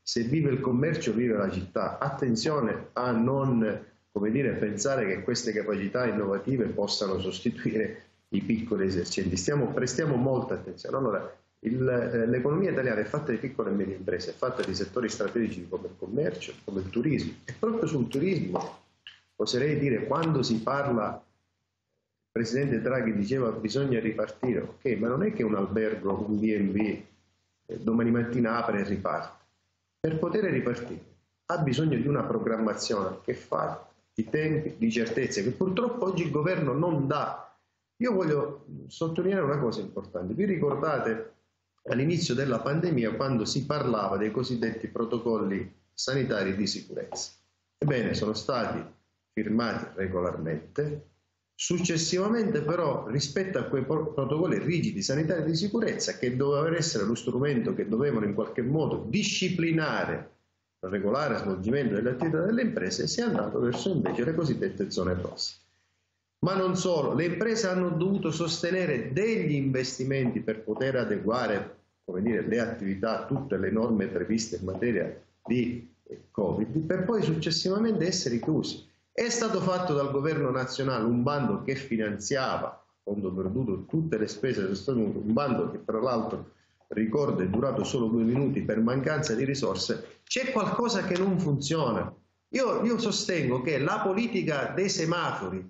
[SPEAKER 14] se vive il commercio vive la città. Attenzione a non, come dire, pensare che queste capacità innovative possano sostituire i piccoli esercenti. Prestiamo molta attenzione. Allora, l'economia italiana è fatta di piccole e medie imprese, è fatta di settori strategici come il commercio, come il turismo, e proprio sul turismo oserei dire, quando si parla, il Presidente Draghi diceva bisogna ripartire, ok, ma non è che un albergo, un B&B domani mattina apre e riparte. Per poter ripartire ha bisogno di una programmazione che fa di tempi, di certezze, che purtroppo oggi il governo non dà. Io voglio sottolineare una cosa importante. Vi ricordate all'inizio della pandemia quando si parlava dei cosiddetti protocolli sanitari di sicurezza? Ebbene, sono stati firmati regolarmente. Successivamente però, rispetto a quei protocolli rigidi sanitari di sicurezza, che dovevano essere lo strumento che dovevano in qualche modo disciplinare il regolare svolgimento delle attività delle imprese, si è andato verso invece le cosiddette zone rosse. Ma non solo, le imprese hanno dovuto sostenere degli investimenti per poter adeguare, come dire, le attività a tutte le norme previste in materia di Covid, per poi successivamente essere chiusi. È stato fatto dal governo nazionale un bando che finanziava a fondo perduto tutte le spese del sostenute, un bando che tra l'altro, ricordo, è durato solo 2 minuti per mancanza di risorse. C'è qualcosa che non funziona. Io sostengo che la politica dei semafori,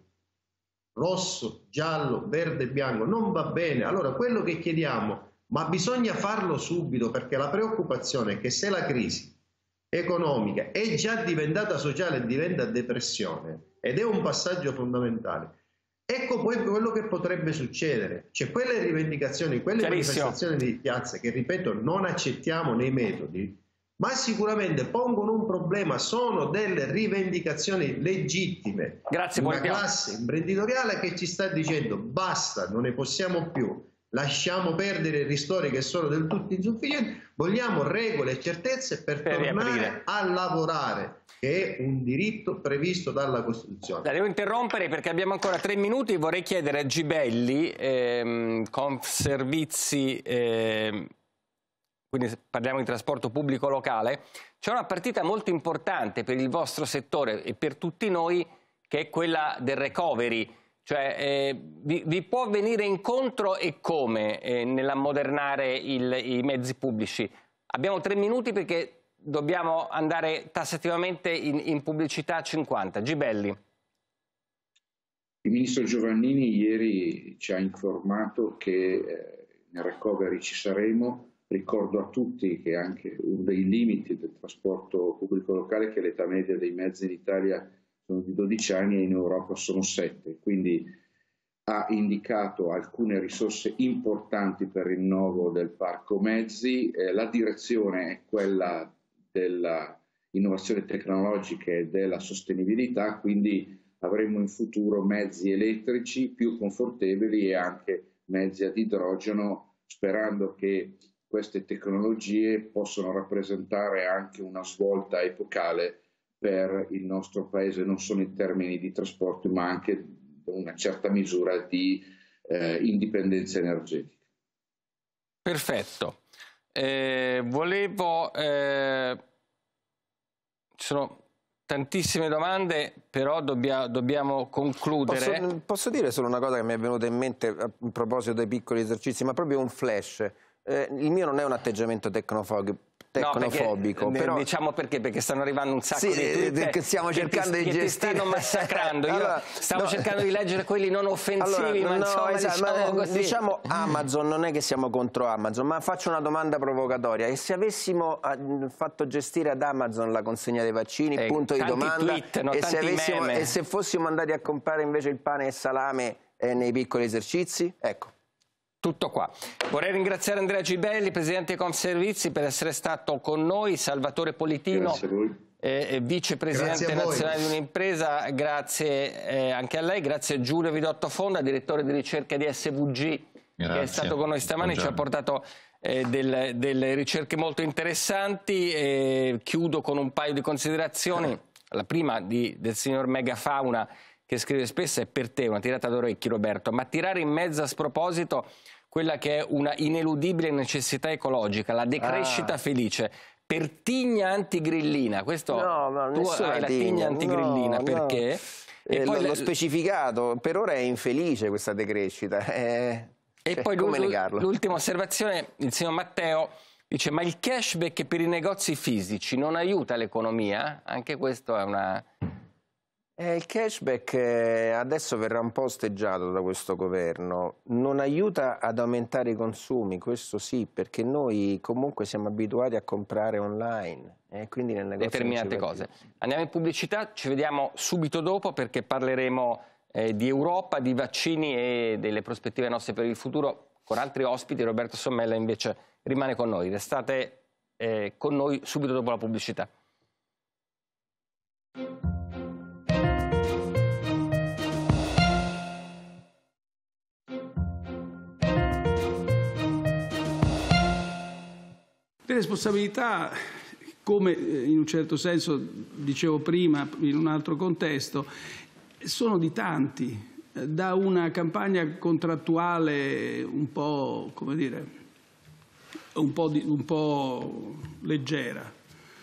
[SPEAKER 14] rosso, giallo, verde, bianco, non va bene. Allora quello che chiediamo, ma bisogna farlo subito, perché la preoccupazione è che se la crisi economica è già diventata sociale e diventa depressione, ed è un passaggio fondamentale, ecco poi quello che potrebbe succedere. Cioè quelle rivendicazioni, quelle manifestazioni di piazza che, ripeto, non accettiamo nei metodi, ma sicuramente pongono un problema, sono delle rivendicazioni legittime.
[SPEAKER 10] Grazie,
[SPEAKER 14] una classe imprenditoriale che ci sta dicendo basta, non ne possiamo più, lasciamo perdere i ristori che sono del tutto insufficienti, vogliamo regole e certezze per tornare a lavorare, che è un diritto previsto dalla Costituzione.
[SPEAKER 10] La devo interrompere perché abbiamo ancora 3 minuti. Vorrei chiedere a Gibelli, Confservizi, quindi parliamo di trasporto pubblico locale, c'è una partita molto importante per il vostro settore e per tutti noi, che è quella del recovery. Cioè, vi può venire incontro e come nell'ammodernare i mezzi pubblici? Abbiamo 3 minuti perché dobbiamo andare tassativamente in pubblicità a 50. Gibelli.
[SPEAKER 13] Il ministro Giovannini ieri ci ha informato che nel recovery ci saremo. Ricordo a tutti che anche uno dei limiti del trasporto pubblico locale è che l'età media dei mezzi in Italia sono di 12 anni e in Europa sono 7, quindi ha indicato alcune risorse importanti per il rinnovo del parco mezzi. La direzione è quella dell'innovazione tecnologica e della sostenibilità, quindi avremo in futuro mezzi elettrici più confortevoli e anche mezzi ad idrogeno, sperando che queste tecnologie possono rappresentare anche una svolta epocale per il nostro Paese, non solo in termini di trasporto, ma anche una certa misura di indipendenza energetica.
[SPEAKER 10] Perfetto. Ci sono tantissime domande, però dobbiamo concludere.
[SPEAKER 11] Posso dire solo una cosa che mi è venuta in mente a proposito dei piccoli esercizi, ma proprio un flash. Il mio non è un atteggiamento tecnofobico, però
[SPEAKER 10] diciamo perché stanno arrivando un sacco di tweet
[SPEAKER 11] che stiamo cercando di gestire,
[SPEAKER 10] ti stanno massacrando. Io stavo cercando di leggere quelli non offensivi, ma insomma,
[SPEAKER 11] diciamo Amazon, non è che siamo contro Amazon, ma faccio una domanda provocatoria: e se avessimo fatto gestire ad Amazon la consegna dei vaccini, punto di domanda, e se fossimo andati a comprare invece il pane e salame nei piccoli esercizi? Ecco.
[SPEAKER 10] Tutto qua. Vorrei ringraziare Andrea Gibelli, Presidente di Confservizi, per essere stato con noi, Salvatore Politino, Vicepresidente nazionale di un'impresa, grazie anche a lei, grazie a Giulio Vidotto Fonda, Direttore di ricerca di SVG, che è stato con noi stamani, ci ha portato delle ricerche molto interessanti. Chiudo con un paio di considerazioni. La prima del signor Megafauna, che scrive spesso: è per te una tirata d'orecchio, Roberto, ma tirare in mezzo a sproposito quella che è una ineludibile necessità ecologica, la decrescita felice. per tigna antigrillina. Questo tu hai la tigna antigrillina, perché?
[SPEAKER 11] E poi l'ho specificato, per ora è infelice questa decrescita.
[SPEAKER 10] E poi l'ultima osservazione, il signor Matteo dice: ma il cashback per i negozi fisici non aiuta l'economia? Anche questo è una...
[SPEAKER 11] Il cashback adesso verrà un po' osteggiato da questo governo, non aiuta ad aumentare i consumi, questo sì, perché noi comunque siamo abituati a comprare online e quindi nel negozio
[SPEAKER 10] determinate cose. Andiamo in pubblicità, ci vediamo subito dopo perché parleremo di Europa, di vaccini e delle prospettive nostre per il futuro con altri ospiti. Roberto Sommella invece rimane con noi, restate con noi subito dopo la pubblicità.
[SPEAKER 1] Le responsabilità, come in un certo senso dicevo prima in un altro contesto, sono di tanti, da una campagna contrattuale un po', come dire, un po' leggera,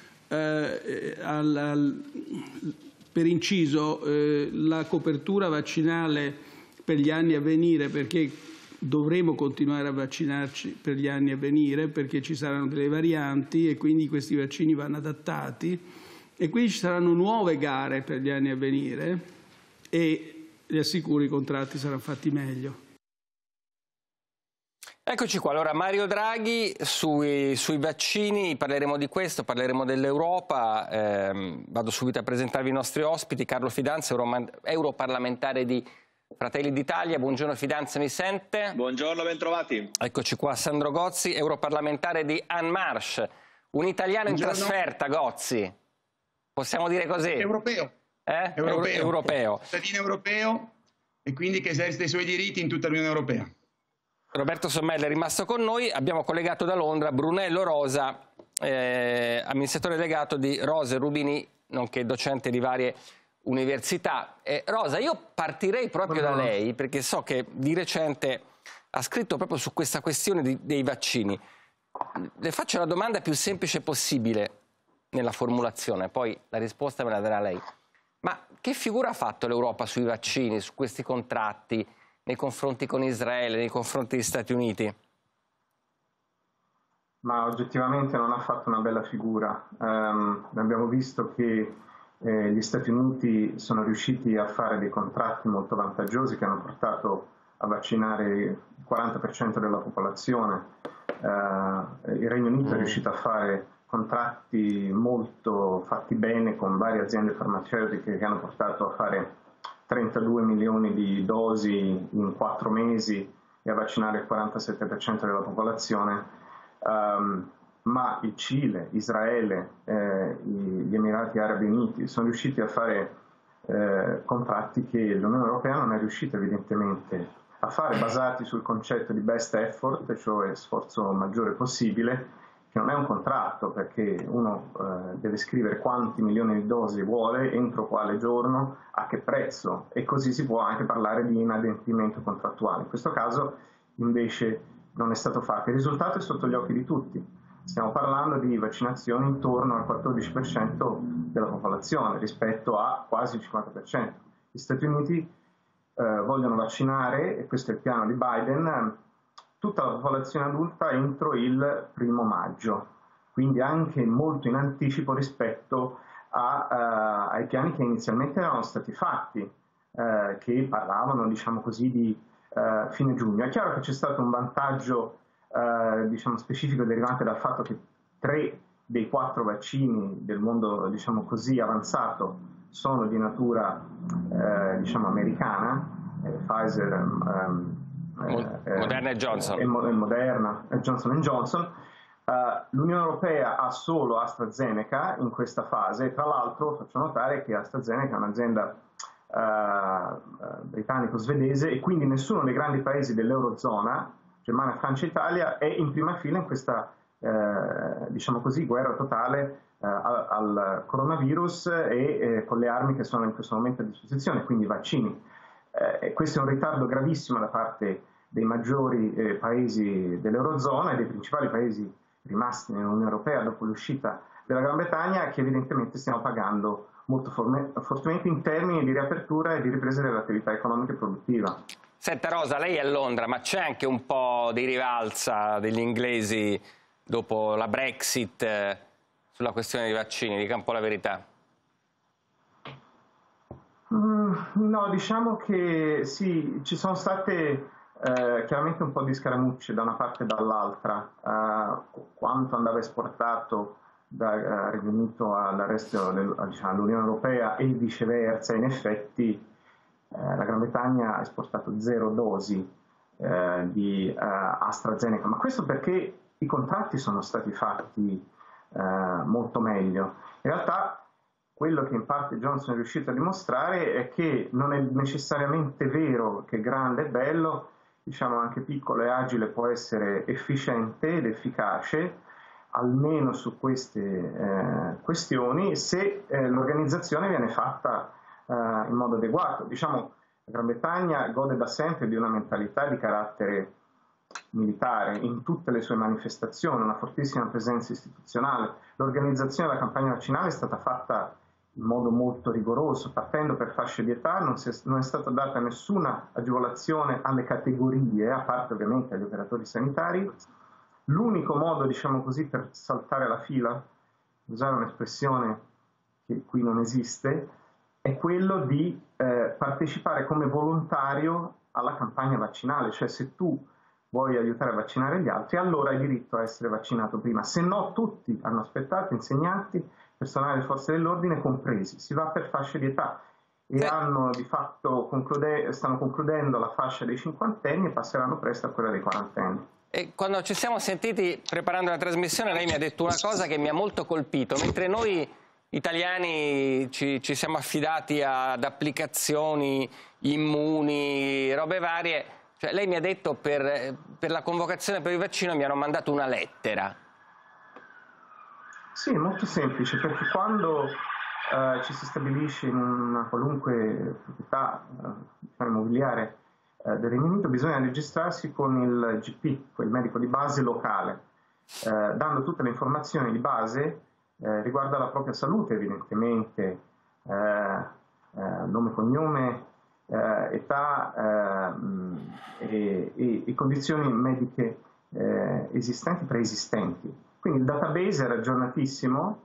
[SPEAKER 1] per inciso la copertura vaccinale per gli anni a venire, perché dovremo continuare a vaccinarci per gli anni a venire perché ci saranno delle varianti e quindi questi vaccini vanno adattati e quindi ci saranno nuove gare per gli anni a venire e vi assicuro i contratti saranno fatti meglio.
[SPEAKER 10] Eccoci qua, allora Mario Draghi sui vaccini, parleremo di questo, parleremo dell'Europa, vado subito a presentarvi i nostri ospiti. Carlo Fidanza, europarlamentare di Fratelli d'Italia. Buongiorno Fidanza, mi sente?
[SPEAKER 15] Buongiorno, bentrovati.
[SPEAKER 10] Eccoci qua, Sandro Gozzi, europarlamentare di En Marche, un italiano in trasferta, Gozzi, possiamo dire così?
[SPEAKER 16] Europeo.
[SPEAKER 10] Europeo.
[SPEAKER 16] Cittadino europeo e quindi che esercita i suoi diritti in tutta l'Unione Europea.
[SPEAKER 10] Roberto Sommella è rimasto con noi, abbiamo collegato da Londra Brunello Rosa, amministratore delegato di Rosa Rubini, nonché docente di varie università. Rosa, io partirei proprio da lei perché so che di recente ha scritto proprio su questa questione dei vaccini. Le faccio la domanda più semplice possibile nella formulazione, poi la risposta me la darà lei. Ma che figura ha fatto l'Europa sui vaccini, su questi contratti, nei confronti con Israele, nei confronti degli Stati Uniti?
[SPEAKER 17] Ma oggettivamente non ha fatto una bella figura. Abbiamo visto che gli Stati Uniti sono riusciti a fare dei contratti molto vantaggiosi che hanno portato a vaccinare il 40% della popolazione. Il Regno Unito è riuscito a fare contratti molto fatti bene con varie aziende farmaceutiche che hanno portato a fare 32 milioni di dosi in 4 mesi e a vaccinare il 47% della popolazione. Ma il Cile, Israele, gli Emirati Arabi Uniti sono riusciti a fare contratti che l'Unione Europea non è riuscita evidentemente a fare, basati sul concetto di best effort, cioè sforzo maggiore possibile, che non è un contratto perché uno deve scrivere quanti milioni di dosi vuole, entro quale giorno, a che prezzo, e così si può anche parlare di inadempimento contrattuale. In questo caso invece non è stato fatto. Il risultato è sotto gli occhi di tutti. Stiamo parlando di vaccinazioni intorno al 14% della popolazione rispetto a quasi il 50%. Gli Stati Uniti vogliono vaccinare, e questo è il piano di Biden, tutta la popolazione adulta entro il 1° maggio, quindi anche molto in anticipo rispetto ai piani che inizialmente erano stati fatti, che parlavano, diciamo così, di fine giugno. È chiaro che c'è stato un vantaggio diciamo specifico derivante dal fatto che 3 dei 4 vaccini del mondo, diciamo così, avanzato sono di natura diciamo americana, Pfizer,
[SPEAKER 10] Moderna e Johnson.
[SPEAKER 17] Moderna, Johnson & Johnson. L'Unione Europea ha solo AstraZeneca in questa fase. Tra l'altro faccio notare che AstraZeneca è un'azienda britannico-svedese e quindi nessuno dei grandi paesi dell'Eurozona, Germania, Francia e Italia, è in prima fila in questa diciamo così, guerra totale al coronavirus e con le armi che sono in questo momento a disposizione, quindi i vaccini. Questo è un ritardo gravissimo da parte dei maggiori paesi dell'Eurozona e dei principali paesi rimasti nell'Unione Europea dopo l'uscita della Gran Bretagna, che evidentemente stiamo pagando molto fortemente in termini di riapertura e di ripresa dell'attività economica e produttiva.
[SPEAKER 10] Senta Rosa, lei è a Londra, ma c'è anche un po' di rivalsa degli inglesi dopo la Brexit sulla questione dei vaccini? Dica un po' la verità.
[SPEAKER 17] No, diciamo che sì, ci sono state chiaramente un po' di scaramucce da una parte e dall'altra. Quanto andava esportato dal Regno Unito al resto dell'Unione Europea e viceversa, in effetti la Gran Bretagna ha esportato 0 dosi di AstraZeneca, ma questo perché i contratti sono stati fatti molto meglio. In realtà quello che in parte Johnson è riuscito a dimostrare è che non è necessariamente vero che grande e bello, diciamo anche piccolo e agile può essere efficiente ed efficace, almeno su queste questioni, se l'organizzazione viene fatta in modo adeguato. Diciamo, la Gran Bretagna gode da sempre di una mentalità di carattere militare in tutte le sue manifestazioni, una fortissima presenza istituzionale. L'organizzazione della campagna vaccinale è stata fatta in modo molto rigoroso, partendo per fasce di età, non è stata data nessuna agevolazione alle categorie, a parte ovviamente agli operatori sanitari. L'unico modo, diciamo così, per saltare la fila, usare un'espressione che qui non esiste, è quello di partecipare come volontario alla campagna vaccinale, cioè se tu vuoi aiutare a vaccinare gli altri, allora hai diritto a essere vaccinato prima, se no tutti hanno aspettato, insegnanti, personale delle forze dell'ordine compresi, si va per fasce di età e hanno di fatto stanno concludendo la fascia dei cinquantenni e passeranno presto a quella dei quarantenni.
[SPEAKER 10] E quando ci siamo sentiti preparando la trasmissione lei mi ha detto una cosa che mi ha molto colpito, mentre noi italiani ci siamo affidati ad applicazioni, immuni, robe varie, cioè lei mi ha detto per la convocazione per il vaccino mi hanno mandato una lettera.
[SPEAKER 17] Sì, è molto semplice, perché quando ci si stabilisce in una qualunque proprietà immobiliare del Regno Unito bisogna registrarsi con il GP, con il medico di base locale, dando tutte le informazioni di base riguardo alla propria salute, evidentemente, nome, cognome, età e condizioni mediche esistenti, preesistenti. Quindi il database era aggiornatissimo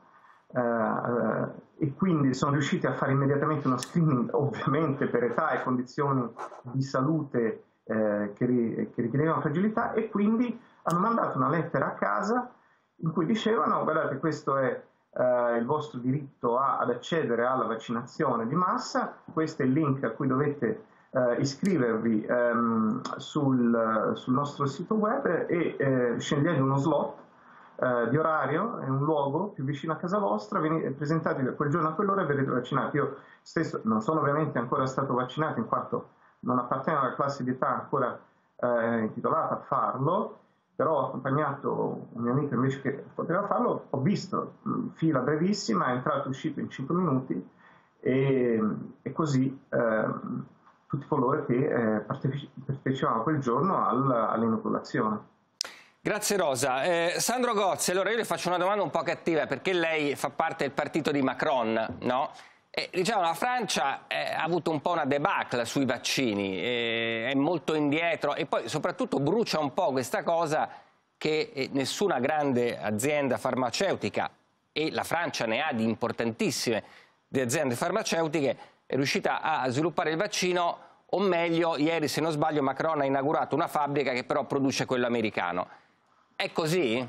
[SPEAKER 17] e quindi sono riusciti a fare immediatamente uno screening, ovviamente per età e condizioni di salute che richiedevano fragilità, e quindi hanno mandato una lettera a casa in cui dicevano: guardate, questo è il vostro diritto ad accedere alla vaccinazione di massa, questo è il link a cui dovete iscrivervi sul nostro sito web e scegliendo uno slot di orario e un luogo più vicino a casa vostra, presentatevi quel giorno a quell'ora e verrete vaccinati. Io stesso non sono ovviamente ancora stato vaccinato in quanto non appartengo alla classe di età ancora intitolata a farlo, però ho accompagnato un mio amico invece che poteva farlo, ho visto fila brevissima, è entrato e uscito in 5 minuti e così tutti coloro che partecipavano quel giorno all'inoculazione.
[SPEAKER 10] Grazie Rosa. Sandro Gozzi, allora io le faccio una domanda un po' cattiva, perché lei fa parte del partito di Macron, no? Diciamo, la Francia ha avuto un po' una debacle sui vaccini, è molto indietro e poi soprattutto brucia un po' questa cosa che nessuna grande azienda farmaceutica, e la Francia ne ha di importantissime di aziende farmaceutiche, è riuscita a sviluppare il vaccino, o meglio, ieri se non sbaglio Macron ha inaugurato una fabbrica che però produce quello americano. È così?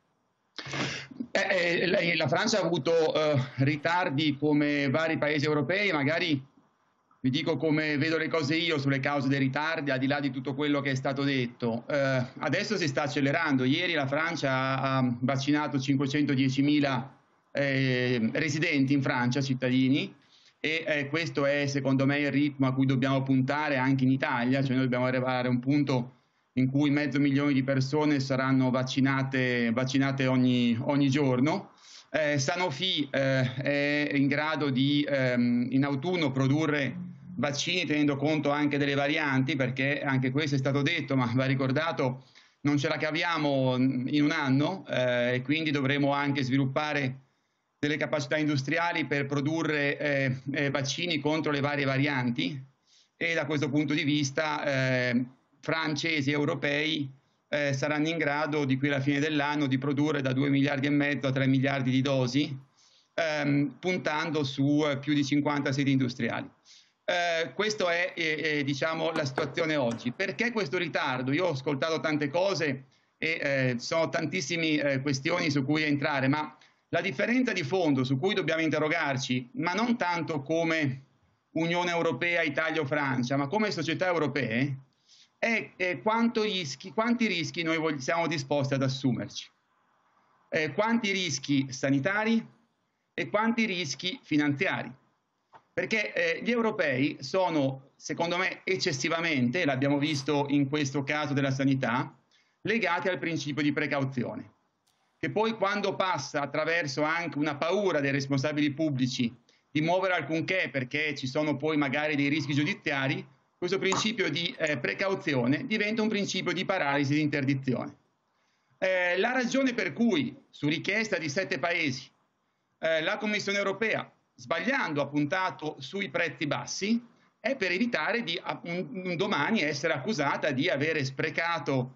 [SPEAKER 16] La Francia ha avuto ritardi come vari paesi europei, magari vi dico come vedo le cose io sulle cause dei ritardi, al di là di tutto quello che è stato detto. Adesso si sta accelerando. Ieri la Francia ha vaccinato 510.000 residenti in Francia, cittadini, e questo è secondo me il ritmo a cui dobbiamo puntare anche in Italia, cioè noi dobbiamo arrivare a un punto in cui 500.000 di persone saranno vaccinate ogni giorno. Sanofi è in grado di in autunno produrre vaccini tenendo conto anche delle varianti, perché anche questo è stato detto, ma va ricordato non ce la caviamo in un anno e quindi dovremo anche sviluppare delle capacità industriali per produrre vaccini contro le varie varianti, e da questo punto di vista francesi e europei saranno in grado di qui alla fine dell'anno di produrre da 2,5 miliardi a 3 miliardi di dosi, puntando su più di 50 siti industriali. Questa è diciamo, la situazione oggi. Perché questo ritardo? Io ho ascoltato tante cose e sono tantissime questioni su cui entrare, ma la differenza di fondo su cui dobbiamo interrogarci, ma non tanto come Unione Europea, Italia o Francia, ma come società europee, è quanti rischi noi siamo disposti ad assumerci. Quanti rischi sanitari e quanti rischi finanziari. Perché gli europei sono, secondo me, eccessivamente, l'abbiamo visto in questo caso della sanità, legati al principio di precauzione, che poi quando passa attraverso anche una paura dei responsabili pubblici di muovere alcunché perché ci sono poi magari dei rischi giudiziari, questo principio di precauzione diventa un principio di paralisi di interdizione. La ragione per cui, su richiesta di 7 paesi, la Commissione europea, sbagliando, ha puntato sui prezzi bassi, è per evitare di un domani essere accusata di avere sprecato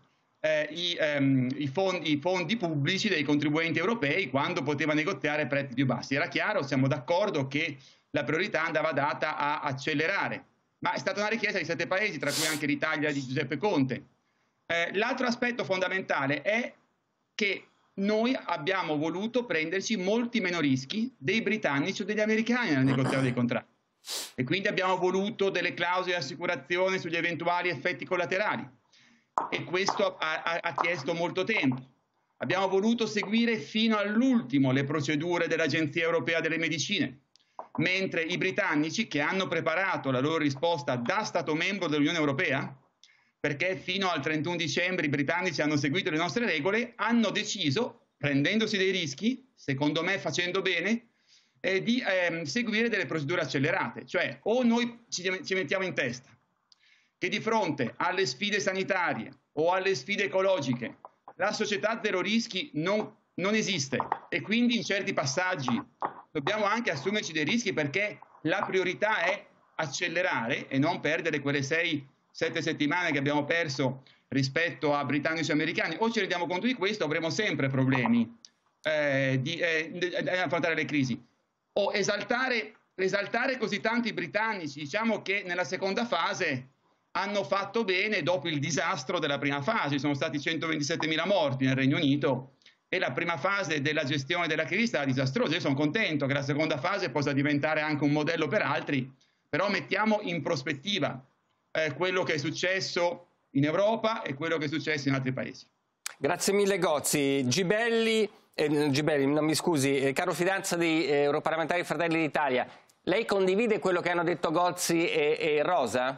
[SPEAKER 16] i fondi pubblici dei contribuenti europei quando poteva negoziare prezzi più bassi. Era chiaro, siamo d'accordo che la priorità andava data a accelerare, ma è stata una richiesta di 7 paesi, tra cui anche l'Italia di Giuseppe Conte. L'altro aspetto fondamentale è che noi abbiamo voluto prenderci molti meno rischi dei britannici o degli americani nel negoziato dei contratti, e quindi abbiamo voluto delle clausole di assicurazione sugli eventuali effetti collaterali, e questo ha chiesto molto tempo. Abbiamo voluto seguire fino all'ultimo le procedure dell'Agenzia Europea delle Medicine, mentre i britannici, che hanno preparato la loro risposta da Stato membro dell'Unione Europea, perché fino al 31 dicembre i britannici hanno seguito le nostre regole, hanno deciso, prendendosi dei rischi, secondo me facendo bene, di seguire delle procedure accelerate. Cioè, o noi ci mettiamo in testa che di fronte alle sfide sanitarie o alle sfide ecologiche la società zero rischi non esiste, e quindi in certi passaggi dobbiamo anche assumerci dei rischi, perché la priorità è accelerare e non perdere quelle 6-7 settimane che abbiamo perso rispetto a britannici e americani. O ci rendiamo conto di questo, avremo sempre problemi di affrontare le crisi. O esaltare così tanto i britannici, diciamo che nella seconda fase hanno fatto bene dopo il disastro della prima fase. Ci sono stati 127.000 morti nel Regno Unito e la prima fase della gestione della crisi è stata disastrosa. Io sono contento che la seconda fase possa diventare anche un modello per altri, però mettiamo in prospettiva quello che è successo in Europa e quello che è successo in altri paesi.
[SPEAKER 10] Grazie mille Gozzi. Gibelli, non mi scusi, caro fidanza di europarlamentari Fratelli d'Italia, lei condivide quello che hanno detto Gozzi e Rosa?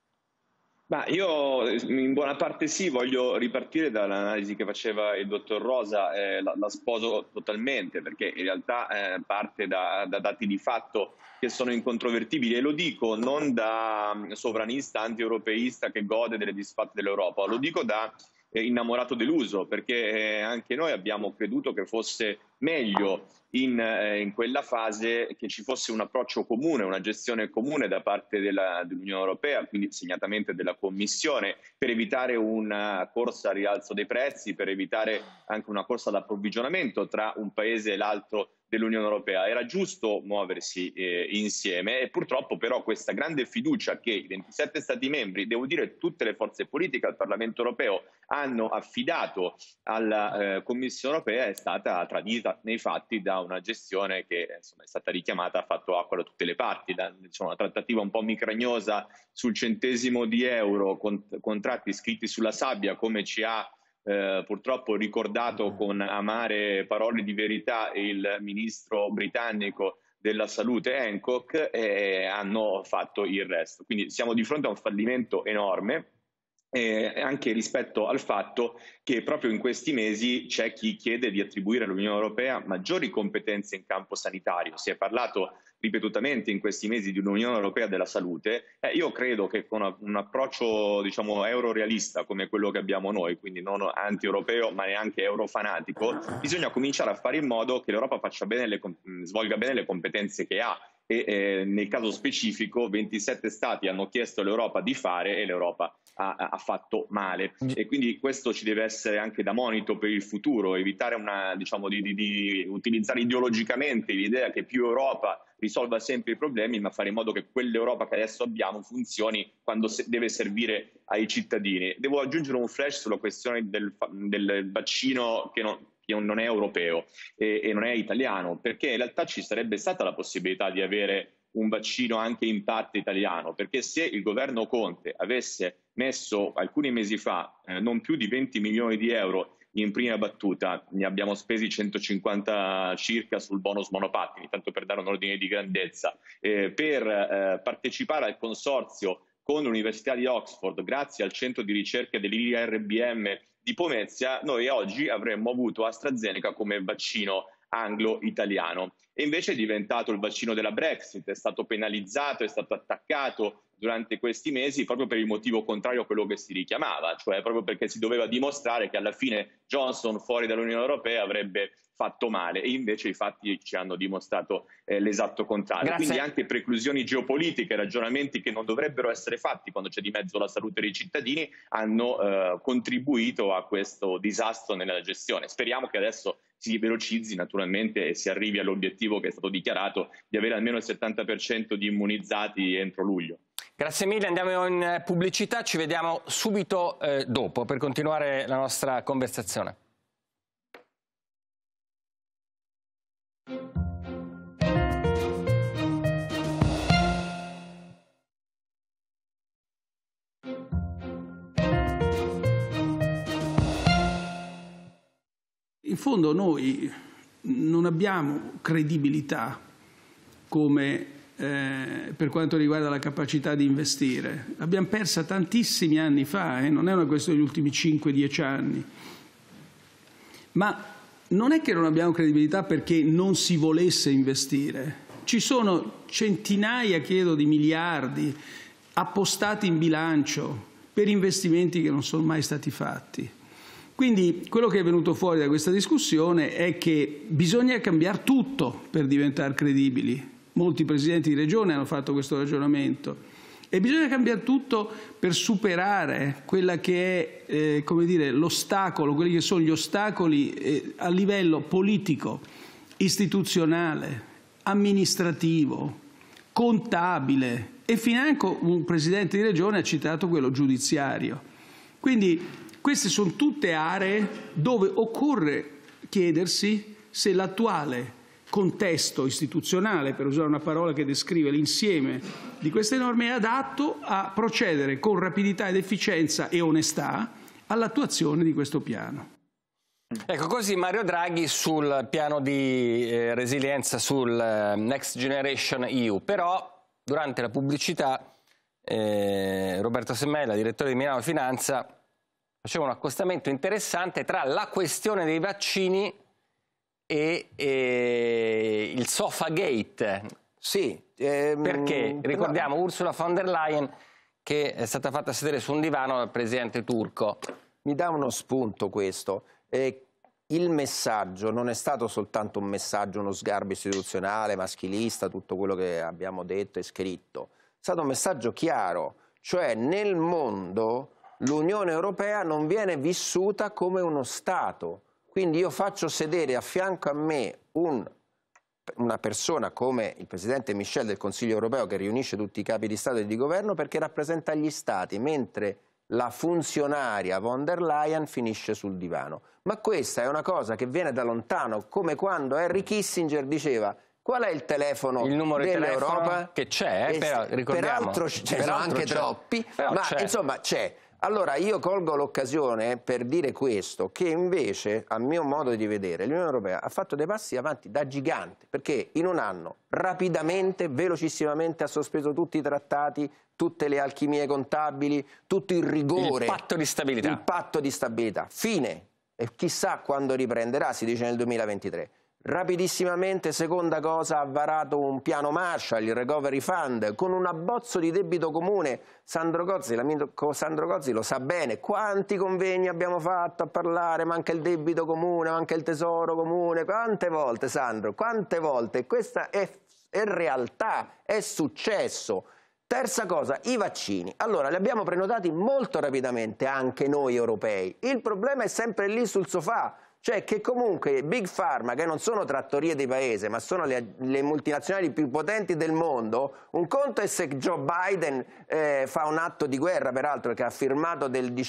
[SPEAKER 15] Ma io in buona parte sì, voglio ripartire dall'analisi che faceva il dottor Rosa, la sposo totalmente, perché in realtà parte da dati di fatto che sono incontrovertibili, e lo dico non da sovranista anti-europeista che gode delle disfatte dell'Europa, lo dico da innamorato deluso, perché anche noi abbiamo creduto che fosse meglio in quella fase che ci fosse un approccio comune, una gestione comune da parte dell'Unione Europea, quindi segnatamente della Commissione, per evitare una corsa al rialzo dei prezzi, per evitare anche una corsa all'approvvigionamento tra un paese e l'altro dell'Unione Europea. Era giusto muoversi insieme, e purtroppo però questa grande fiducia che i 27 Stati membri, devo dire tutte le forze politiche al Parlamento Europeo, hanno affidato alla Commissione Europea è stata tradita nei fatti da una gestione che insomma, è stata richiamata, ha fatto acqua da tutte le parti, una trattativa un po' micragnosa sul centesimo di euro, contratti scritti sulla sabbia, come ci ha purtroppo ricordato con amare parole di verità il ministro britannico della salute Hancock, hanno fatto il resto. Quindi siamo di fronte a un fallimento enorme, anche rispetto al fatto che proprio in questi mesi c'è chi chiede di attribuire all'Unione Europea maggiori competenze in campo sanitario. Si è parlato ripetutamente in questi mesi di un'Unione Europea della salute. Io credo che con un approccio, diciamo, eurorealista come quello che abbiamo noi, quindi non anti-europeo ma neanche eurofanatico, bisogna cominciare a fare in modo che l'Europa svolga bene le competenze che ha. Nel caso specifico 27 Stati hanno chiesto all'Europa di fare e l'Europa ha fatto male, e quindi questo ci deve essere anche da monito per il futuro, evitare di utilizzare ideologicamente l'idea che più Europa risolva sempre i problemi, ma fare in modo che quell'Europa che adesso abbiamo funzioni quando deve servire ai cittadini. Devo aggiungere un flash sulla questione del vaccino che non è europeo e non è italiano, perché in realtà ci sarebbe stata la possibilità di avere un vaccino anche in parte italiano, perché se il governo Conte avesse messo alcuni mesi fa non più di 20 milioni di euro in prima battuta, ne abbiamo spesi 150 circa sul bonus monopattini, tanto per dare un ordine di grandezza, per partecipare al consorzio con l'Università di Oxford, grazie al centro di ricerca dell'IRBM di Pomezia, noi oggi avremmo avuto AstraZeneca come vaccino anglo-italiano. E invece è diventato il vaccino della Brexit, è stato penalizzato, è stato attaccato durante questi mesi proprio per il motivo contrario a quello che si richiamava, cioè proprio perché si doveva dimostrare che alla fine Johnson fuori dall'Unione Europea avrebbe fatto male, e invece i fatti ci hanno dimostrato l'esatto contrario.
[SPEAKER 10] Grazie.
[SPEAKER 15] Quindi anche preclusioni geopolitiche, ragionamenti che non dovrebbero essere fatti quando c'è di mezzo la salute dei cittadini, hanno contribuito a questo disastro nella gestione. Speriamo che adesso si velocizzi naturalmente e si arrivi all'obiettivo che è stato dichiarato di avere almeno il 70% di immunizzati entro luglio.
[SPEAKER 10] Grazie mille, andiamo in pubblicità, ci vediamo subito dopo per continuare la nostra conversazione.
[SPEAKER 1] In fondo noi non abbiamo credibilità come per quanto riguarda la capacità di investire. L'abbiamo persa tantissimi anni fa, non è una questione degli ultimi 5-10 anni. Ma non è che non abbiamo credibilità perché non si volesse investire. Ci sono centinaia, credo, di miliardi appostati in bilancio per investimenti che non sono mai stati fatti. Quindi quello che è venuto fuori da questa discussione è che bisogna cambiare tutto per diventare credibili. Molti presidenti di regione hanno fatto questo ragionamento. E bisogna cambiare tutto per superare quella che è come dire, l'ostacolo, quelli che sono gli ostacoli a livello politico, istituzionale, amministrativo, contabile, e financo un presidente di regione ha citato quello giudiziario. Quindi queste sono tutte aree dove occorre chiedersi se l'attuale contesto istituzionale, per usare una parola che descrive l'insieme di queste norme, è adatto a procedere con rapidità ed efficienza e onestà all'attuazione di questo piano.
[SPEAKER 10] Ecco, così Mario Draghi sul piano di resilienza sul Next Generation EU, però durante la pubblicità Roberto Semmella, direttore di Milano Finanza, faceva un accostamento interessante tra la questione dei vaccini e il Sofagate.
[SPEAKER 11] Sì.
[SPEAKER 10] Perché? Ricordiamo Ursula von der Leyen che è stata fatta sedere su un divano dal presidente turco.
[SPEAKER 11] Mi dà uno spunto questo. Il messaggio non è stato soltanto un messaggio, uno sgarbo istituzionale, maschilista, tutto quello che abbiamo detto e scritto. È stato un messaggio chiaro, cioè nel mondo l'Unione Europea non viene vissuta come uno Stato. Quindi io faccio sedere a fianco a me una persona come il Presidente Michel del Consiglio Europeo, che riunisce tutti i capi di Stato e di Governo perché rappresenta gli Stati, mentre la funzionaria von der Leyen finisce sul divano. Ma questa è una cosa che viene da lontano, come quando Henry Kissinger diceva: qual è il telefono dell'Europa?
[SPEAKER 10] Che c'è, però ricordiamo.
[SPEAKER 11] Peraltro ce ne sono anche troppi, ma insomma c'è. Allora io colgo l'occasione per dire questo, che invece, a mio modo di vedere, l'Unione Europea ha fatto dei passi avanti da gigante, perché in un anno rapidamente, velocissimamente ha sospeso tutti i trattati, tutte le alchimie contabili, tutto il rigore.
[SPEAKER 10] Il patto di stabilità.
[SPEAKER 11] Il patto di stabilità. Fine. E chissà quando riprenderà, si dice nel 2023. Rapidissimamente, seconda cosa, ha varato un piano Marshall, il Recovery Fund, con un abbozzo di debito comune. Sandro Cozzi lo sa bene, quanti convegni abbiamo fatto a parlare, manca il debito comune, manca il tesoro comune, quante volte Sandro, quante volte, questa è realtà, è successo. Terza cosa, i vaccini. Allora, li abbiamo prenotati molto rapidamente anche noi europei, il problema è sempre lì sul sofà. Cioè che comunque Big Pharma, che non sono trattorie di paese, ma sono le multinazionali più potenti del mondo, un conto è se Joe Biden fa un atto di guerra, peraltro, che ha firmato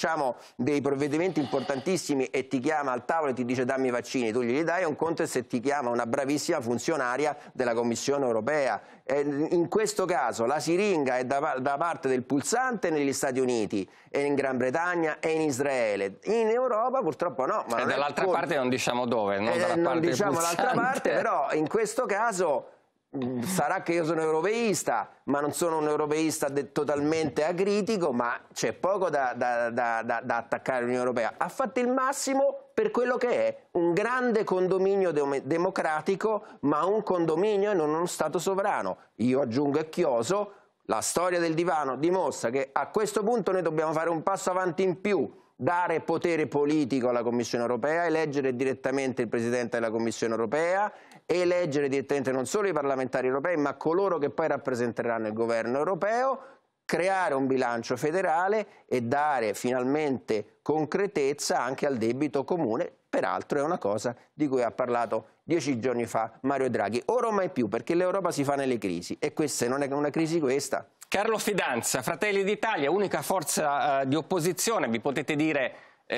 [SPEAKER 11] dei provvedimenti importantissimi e ti chiama al tavolo e ti dice dammi i vaccini, tu glieli dai, un conto è se ti chiama una bravissima funzionaria della Commissione Europea. In questo caso la siringa è da parte del pulsante negli Stati Uniti, e in Gran Bretagna e in Israele. In Europa purtroppo no. Ma
[SPEAKER 10] e dall'altra parte non diciamo dove, non dalla
[SPEAKER 11] non
[SPEAKER 10] parte
[SPEAKER 11] diciamo l'altra parte, però in questo caso sarà che io sono europeista, ma non sono un europeista totalmente acritico, ma c'è poco da attaccare l'Unione Europea. Ha fatto il massimo per quello che è un grande condominio democratico, ma un condominio e non uno Stato sovrano. Io aggiungo e chioso, la storia del divano dimostra che a questo punto noi dobbiamo fare un passo avanti in più, dare potere politico alla Commissione Europea, eleggere direttamente il Presidente della Commissione Europea, eleggere direttamente non solo i parlamentari europei, ma coloro che poi rappresenteranno il governo europeo, creare un bilancio federale e dare finalmente concretezza anche al debito comune. Peraltro è una cosa di cui ha parlato 10 giorni fa Mario Draghi. Ora o mai più, perché l'Europa si fa nelle crisi, e questa non è una crisi questa.
[SPEAKER 10] Carlo Fidanza, Fratelli d'Italia, unica forza di opposizione, vi potete dire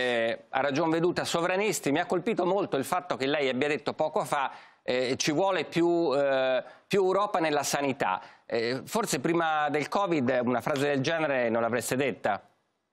[SPEAKER 10] a ragion veduta sovranisti. Mi ha colpito molto il fatto che lei abbia detto poco fa ci vuole più Europa nella sanità. Forse prima del Covid una frase del genere non l'avreste detta?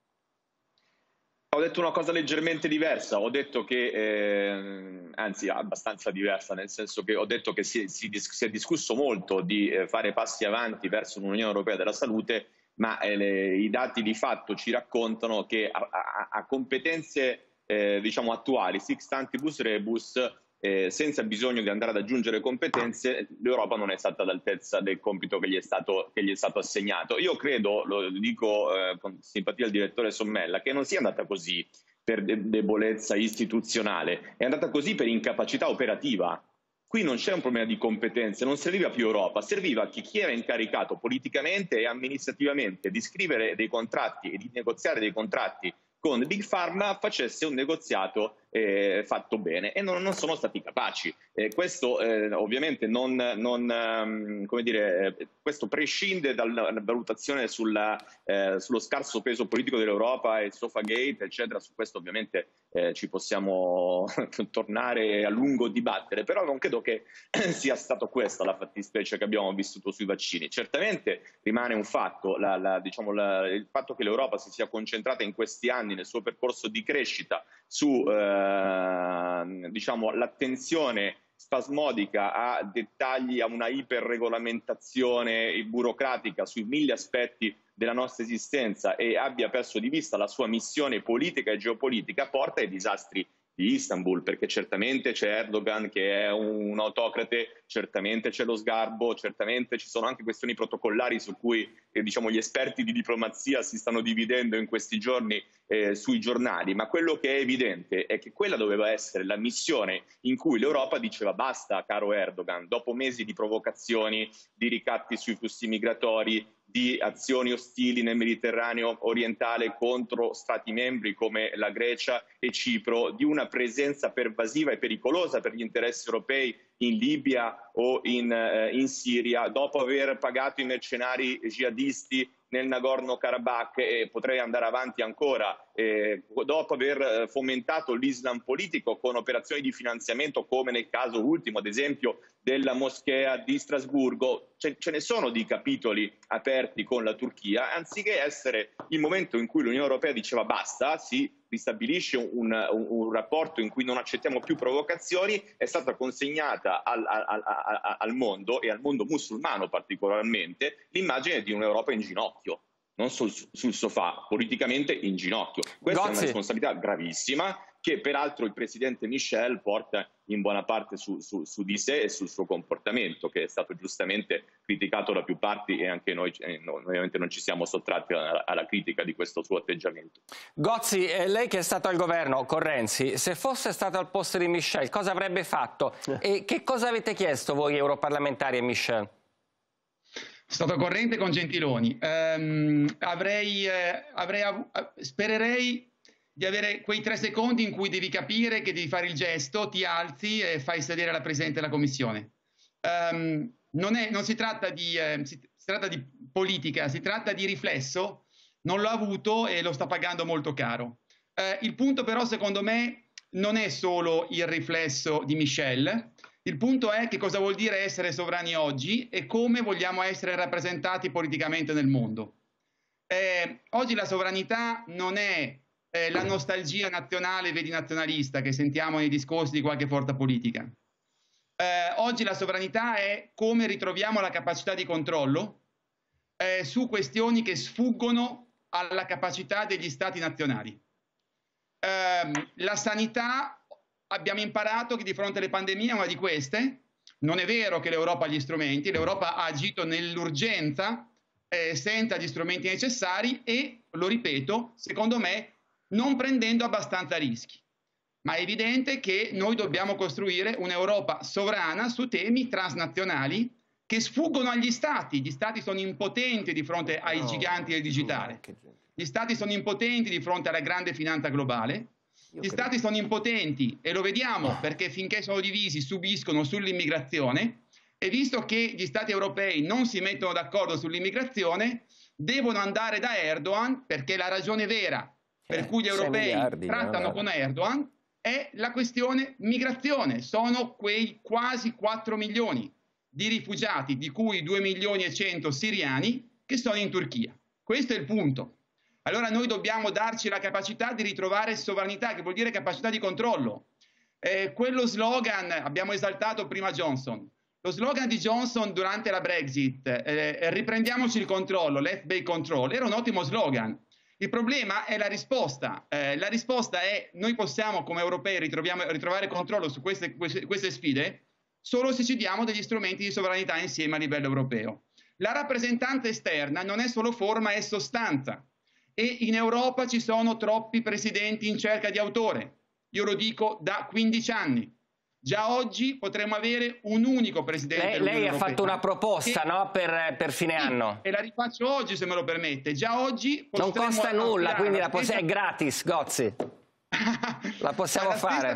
[SPEAKER 15] Ho detto una cosa leggermente diversa, ho detto che, anzi abbastanza diversa, nel senso che ho detto che si è discusso molto di fare passi avanti verso un'Unione Europea della salute, ma i dati di fatto ci raccontano che a competenze diciamo attuali, sic stantibus rebus, senza bisogno di andare ad aggiungere competenze, l'Europa non è stata all'altezza del compito che gli è stato assegnato. Io credo, lo dico con simpatia al direttore Sommella, che non sia andata così per debolezza istituzionale, è andata così per incapacità operativa. Qui non c'è un problema di competenze, non serviva più Europa, serviva chi era incaricato politicamente e amministrativamente di scrivere dei contratti e di negoziare dei contratti con Big Pharma, facesse un negoziato fatto bene, e non sono stati capaci. Questo ovviamente come dire, questo prescinde dalla valutazione sullo scarso peso politico dell'Europa e il Sofagate, eccetera. Su questo ovviamente ci possiamo tornare a lungo dibattere, però non credo che sia stata questa la fattispecie che abbiamo vissuto sui vaccini. Certamente rimane un fatto, il fatto che l'Europa si sia concentrata in questi anni nel suo percorso di crescita su l'attenzione spasmodica a dettagli, a una iperregolamentazione burocratica sui 1000 aspetti della nostra esistenza, e abbia perso di vista la sua missione politica e geopolitica, porta ai disastri di Istanbul, perché certamente c'è Erdogan che è un autocrate, certamente c'è lo sgarbo, certamente ci sono anche questioni protocollari su cui gli esperti di diplomazia si stanno dividendo in questi giorni sui giornali, ma quello che è evidente è che quella doveva essere la missione in cui l'Europa diceva basta caro Erdogan, dopo mesi di provocazioni, di ricatti sui flussi migratori, di azioni ostili nel Mediterraneo orientale contro stati membri come la Grecia e Cipro, di una presenza pervasiva e pericolosa per gli interessi europei in Libia o in Siria, dopo aver pagato i mercenari jihadisti nel Nagorno-Karabakh, e potrei andare avanti ancora, dopo aver fomentato l'Islam politico con operazioni di finanziamento come nel caso ultimo, ad esempio, della moschea di Strasburgo. Ce ne sono di capitoli aperti con la Turchia, anziché essere il momento in cui l'Unione Europea diceva basta, si ristabilisce un rapporto in cui non accettiamo più provocazioni, è stata consegnata al mondo, e al mondo musulmano particolarmente, l'immagine di un'Europa in ginocchio, non sul sofà, politicamente in ginocchio. Questa è una responsabilità gravissima, che peraltro il presidente Michel porta in buona parte su di sé e sul suo comportamento, che è stato giustamente criticato da più parti, e anche noi ovviamente non ci siamo sottratti alla critica di questo suo atteggiamento.
[SPEAKER 10] Gozzi, lei che è stato al governo con Renzi, se fosse stato al posto di Michel, cosa avrebbe fatto? E che cosa avete chiesto voi europarlamentari a Michel?
[SPEAKER 16] Stato corrente con Gentiloni. Spererei di avere quei 3 secondi in cui devi capire che devi fare il gesto, ti alzi e fai sedere la Presidente della Commissione. Non si tratta di politica, si tratta di riflesso. Non l'ho avuto e lo sta pagando molto caro. Il punto però, secondo me, non è solo il riflesso di Michel. Il punto è che cosa vuol dire essere sovrani oggi e come vogliamo essere rappresentati politicamente nel mondo. Oggi la sovranità non è la nostalgia nazionale, vedi nazionalista, che sentiamo nei discorsi di qualche forza politica. Oggi la sovranità è come ritroviamo la capacità di controllo su questioni che sfuggono alla capacità degli stati nazionali. La sanità, abbiamo imparato che di fronte alle pandemie è una di queste. Non è vero che l'Europa ha gli strumenti, l'Europa ha agito nell'urgenza senza gli strumenti necessari e, lo ripeto, secondo me non prendendo abbastanza rischi. Ma è evidente che noi dobbiamo costruire un'Europa sovrana su temi transnazionali che sfuggono agli stati. Gli stati sono impotenti di fronte ai giganti del digitale. Gli stati sono impotenti di fronte alla grande finanza globale. Gli stati sono impotenti, e lo vediamo perché finché sono divisi subiscono sull'immigrazione, e visto che gli stati europei non si mettono d'accordo sull'immigrazione, devono andare da Erdogan, perché la ragione vera per cui gli europei trattano con Erdogan è la questione migrazione. Sono quei quasi 4 milioni di rifugiati, di cui 2 milioni e 100 siriani, che sono in Turchia. Questo è il punto. Allora noi dobbiamo darci la capacità di ritrovare sovranità, che vuol dire capacità di controllo. Quello slogan, abbiamo esaltato prima Johnson, lo slogan di Johnson durante la Brexit, riprendiamoci il controllo, let's take control, era un ottimo slogan. Il problema è la risposta. La risposta è: noi possiamo come europei ritrovare controllo su queste sfide solo se ci diamo degli strumenti di sovranità insieme a livello europeo. La rappresentanza esterna non è solo forma, è sostanza. E in Europa ci sono troppi presidenti in cerca di autore. Io lo dico da 15 anni. Già oggi potremmo avere un unico presidente.
[SPEAKER 10] Lei ha fatto una proposta, no? Per fine anno.
[SPEAKER 16] E la rifaccio oggi, se me lo permette. Già oggi
[SPEAKER 10] non costa nulla, quindi è gratis, Gozzi. La possiamo fare.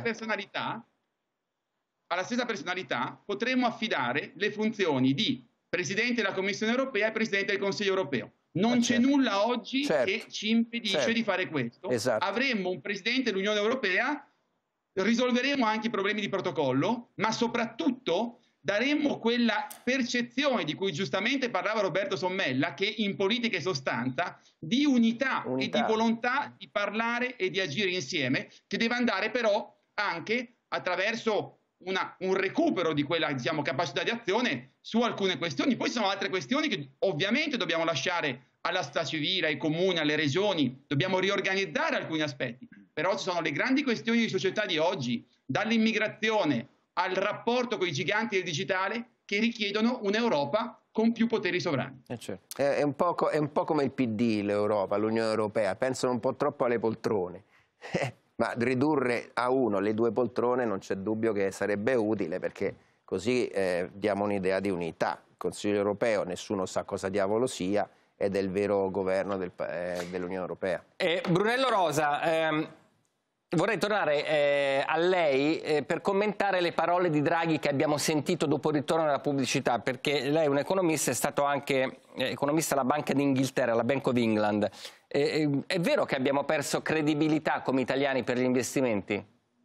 [SPEAKER 16] Alla stessa personalità potremmo affidare le funzioni di Presidente della Commissione Europea e Presidente del Consiglio Europeo. Non c'è nulla oggi che ci impedisce di fare questo. Avremmo un Presidente dell'Unione Europea, risolveremo anche i problemi di protocollo, ma soprattutto daremmo quella percezione di cui giustamente parlava Roberto Sommella, che in politica e sostanza, di unità e di volontà di parlare e di agire insieme, che deve andare però anche attraverso un recupero di quella, diciamo, capacità di azione su alcune questioni. Poi ci sono altre questioni che ovviamente dobbiamo lasciare alla società civile, ai comuni, alle regioni, dobbiamo riorganizzare alcuni aspetti, però ci sono le grandi questioni di società di oggi, dall'immigrazione al rapporto con i giganti del digitale, che richiedono un'Europa con più poteri sovrani.
[SPEAKER 11] È un po' come il PD, l'Europa, l'Unione Europea, pensano un po' troppo alle poltrone. Ma ridurre a uno le 2 poltrone non c'è dubbio che sarebbe utile, perché così diamo un'idea di unità. Il Consiglio europeo nessuno sa cosa diavolo sia, ed è il vero governo dell'Unione Europea.
[SPEAKER 10] Brunello Rosa, Vorrei tornare a lei per commentare le parole di Draghi che abbiamo sentito dopo il ritorno dalla pubblicità, perché lei è un economista, è stato anche economista alla Banca d'Inghilterra, la Bank of England. È vero che abbiamo perso credibilità come italiani per gli investimenti?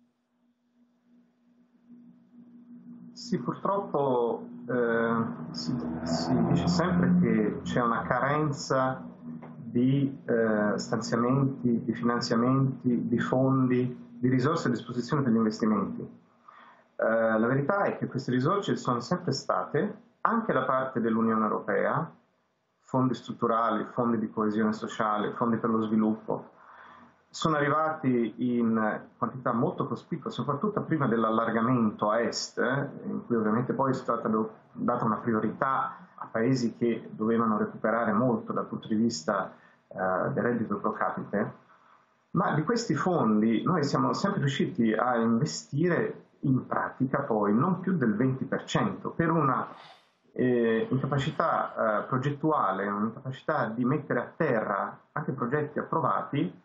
[SPEAKER 17] Sì, purtroppo si dice sempre che c'è una carenza di stanziamenti, di finanziamenti, di fondi, di risorse a disposizione per gli investimenti. La verità è che queste risorse sono sempre state, anche da parte dell'Unione Europea, fondi strutturali, fondi di coesione sociale, fondi per lo sviluppo, sono arrivati in quantità molto cospicua, soprattutto prima dell'allargamento a est, in cui ovviamente poi è stata data una priorità a paesi che dovevano recuperare molto dal punto di vista del reddito pro capite, ma di questi fondi noi siamo sempre riusciti a investire in pratica poi non più del 20% per una incapacità progettuale, un'incapacità di mettere a terra anche progetti approvati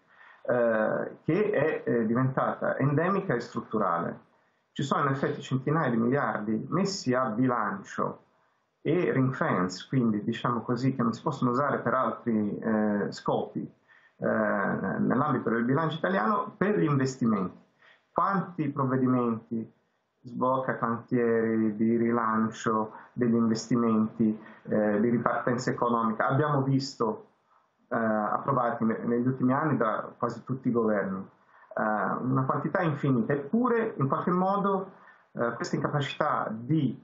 [SPEAKER 17] che è diventata endemica e strutturale. Ci sono in effetti centinaia di miliardi messi a bilancio e ring fence, quindi diciamo così, che non si possono usare per altri scopi nell'ambito del bilancio italiano per gli investimenti. Quanti provvedimenti, sblocca cantieri, di rilancio degli investimenti, di ripartenza economica abbiamo visto approvati negli ultimi anni da quasi tutti i governi? Una quantità infinita, eppure in qualche modo questa incapacità di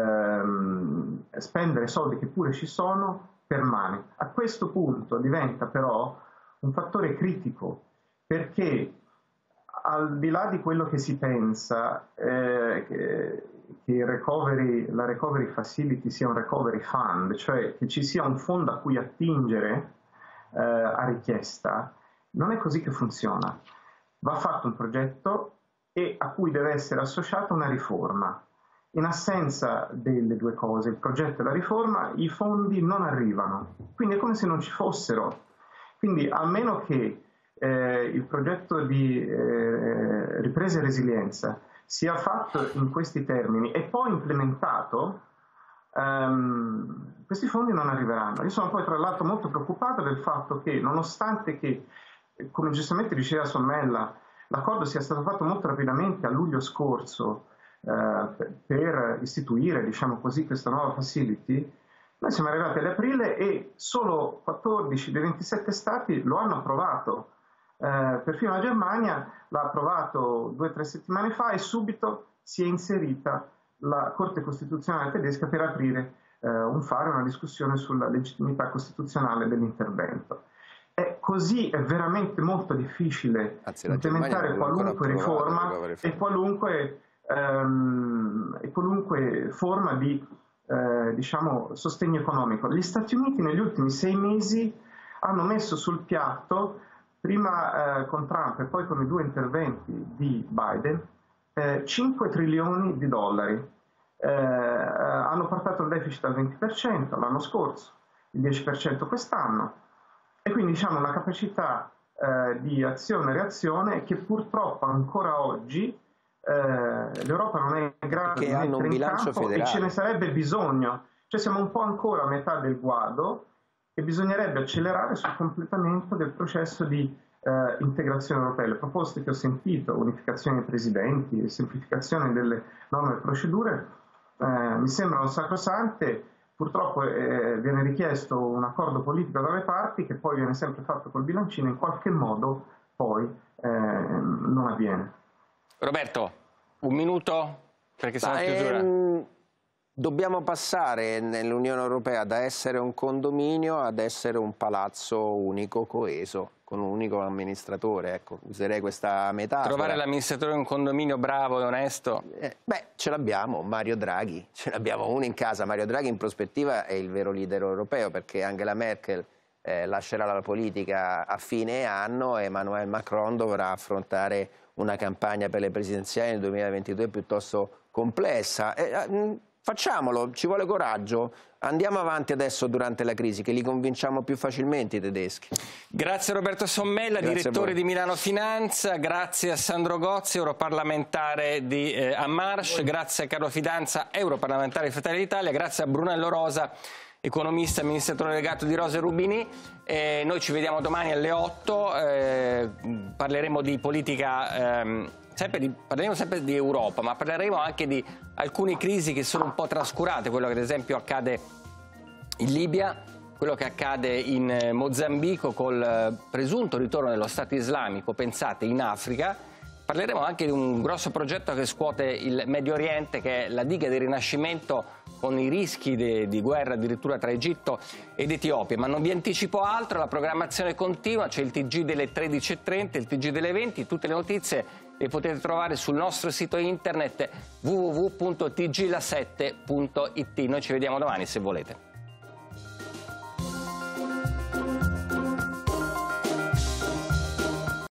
[SPEAKER 17] spendere soldi che pure ci sono permane. A questo punto diventa però un fattore critico, perché al di là di quello che si pensa che la recovery facility sia un recovery fund, cioè che ci sia un fondo a cui attingere a richiesta, non è così che funziona. Va fatto un progetto e a cui deve essere associata una riforma. In assenza delle due cose, il progetto e la riforma, i fondi non arrivano. Quindi è come se non ci fossero. Quindi a meno che il progetto di ripresa e resilienza sia fatto in questi termini e poi implementato, questi fondi non arriveranno. Io sono poi tra l'altro molto preoccupato del fatto che, nonostante che, come giustamente diceva Sommella, l'accordo sia stato fatto molto rapidamente a luglio scorso per istituire, diciamo così, questa nuova facility, noi siamo arrivati ad aprile e solo 14 dei 27 stati lo hanno approvato. Perfino la Germania l'ha approvato 2 o 3 settimane fa e subito si è inserita la Corte Costituzionale tedesca per aprire una discussione sulla legittimità costituzionale dell'intervento. Così è veramente molto difficile implementare qualunque riforma e qualunque forma di diciamo, sostegno economico. Gli Stati Uniti negli ultimi 6 mesi hanno messo sul piatto, prima con Trump e poi con i 2 interventi di Biden, 5 trilioni di dollari. Hanno portato il deficit al 20% l'anno scorso, il 10% quest'anno, e quindi diciamo una capacità di azione e reazione che purtroppo ancora oggi l'Europa non è in grado di mettere in campo federale. E ce ne sarebbe bisogno, cioè siamo un po' ancora a metà del guado e bisognerebbe accelerare sul completamento del processo di integrazione europea. Le proposte che ho sentito, unificazione dei presidenti, semplificazione delle norme e procedure, mi sembrano sacrosante. Purtroppo viene richiesto un accordo politico dalle parti che poi viene sempre fatto col bilancino, in qualche modo poi non avviene.
[SPEAKER 10] Roberto, un minuto? Perché siamo a chiusura.
[SPEAKER 11] Dobbiamo passare nell'Unione Europea da essere un condominio ad essere un palazzo unico, coeso, con un unico amministratore. Ecco, userei questa metafora.
[SPEAKER 10] Trovare l'amministratore di un condominio bravo e onesto?
[SPEAKER 11] Ce l'abbiamo, Mario Draghi, ce l'abbiamo uno in casa. Mario Draghi in prospettiva è il vero leader europeo, perché Angela Merkel lascerà la politica a fine anno e Emmanuel Macron dovrà affrontare una campagna per le presidenziali nel 2022 piuttosto complessa. Facciamolo, ci vuole coraggio. Andiamo avanti adesso durante la crisi, che li convinciamo più facilmente i tedeschi.
[SPEAKER 10] Grazie a Roberto Sommella, direttore di Milano Finanza, grazie a Sandro Gozzi, europarlamentare di En Marche, grazie a Carlo Fidanza, europarlamentare di Fratelli d'Italia, grazie a Brunello Rosa, economista, amministratore delegato di Rosa Rubini. Noi ci vediamo domani alle 8, parleremo di politica, parleremo sempre di Europa, ma parleremo anche di alcune crisi che sono un po' trascurate, quello che ad esempio accade in Libia, quello che accade in Mozambico col presunto ritorno dello Stato islamico, pensate, in Africa. Parleremo anche di un grosso progetto che scuote il Medio Oriente, che è la diga del Rinascimento, con i rischi di guerra addirittura tra Egitto ed Etiopia. Ma non vi anticipo altro, la programmazione continua, c'è il TG delle 13:30, il TG delle 20, tutte le notizie le potete trovare sul nostro sito internet www.tgla7.it. Noi ci vediamo domani se volete.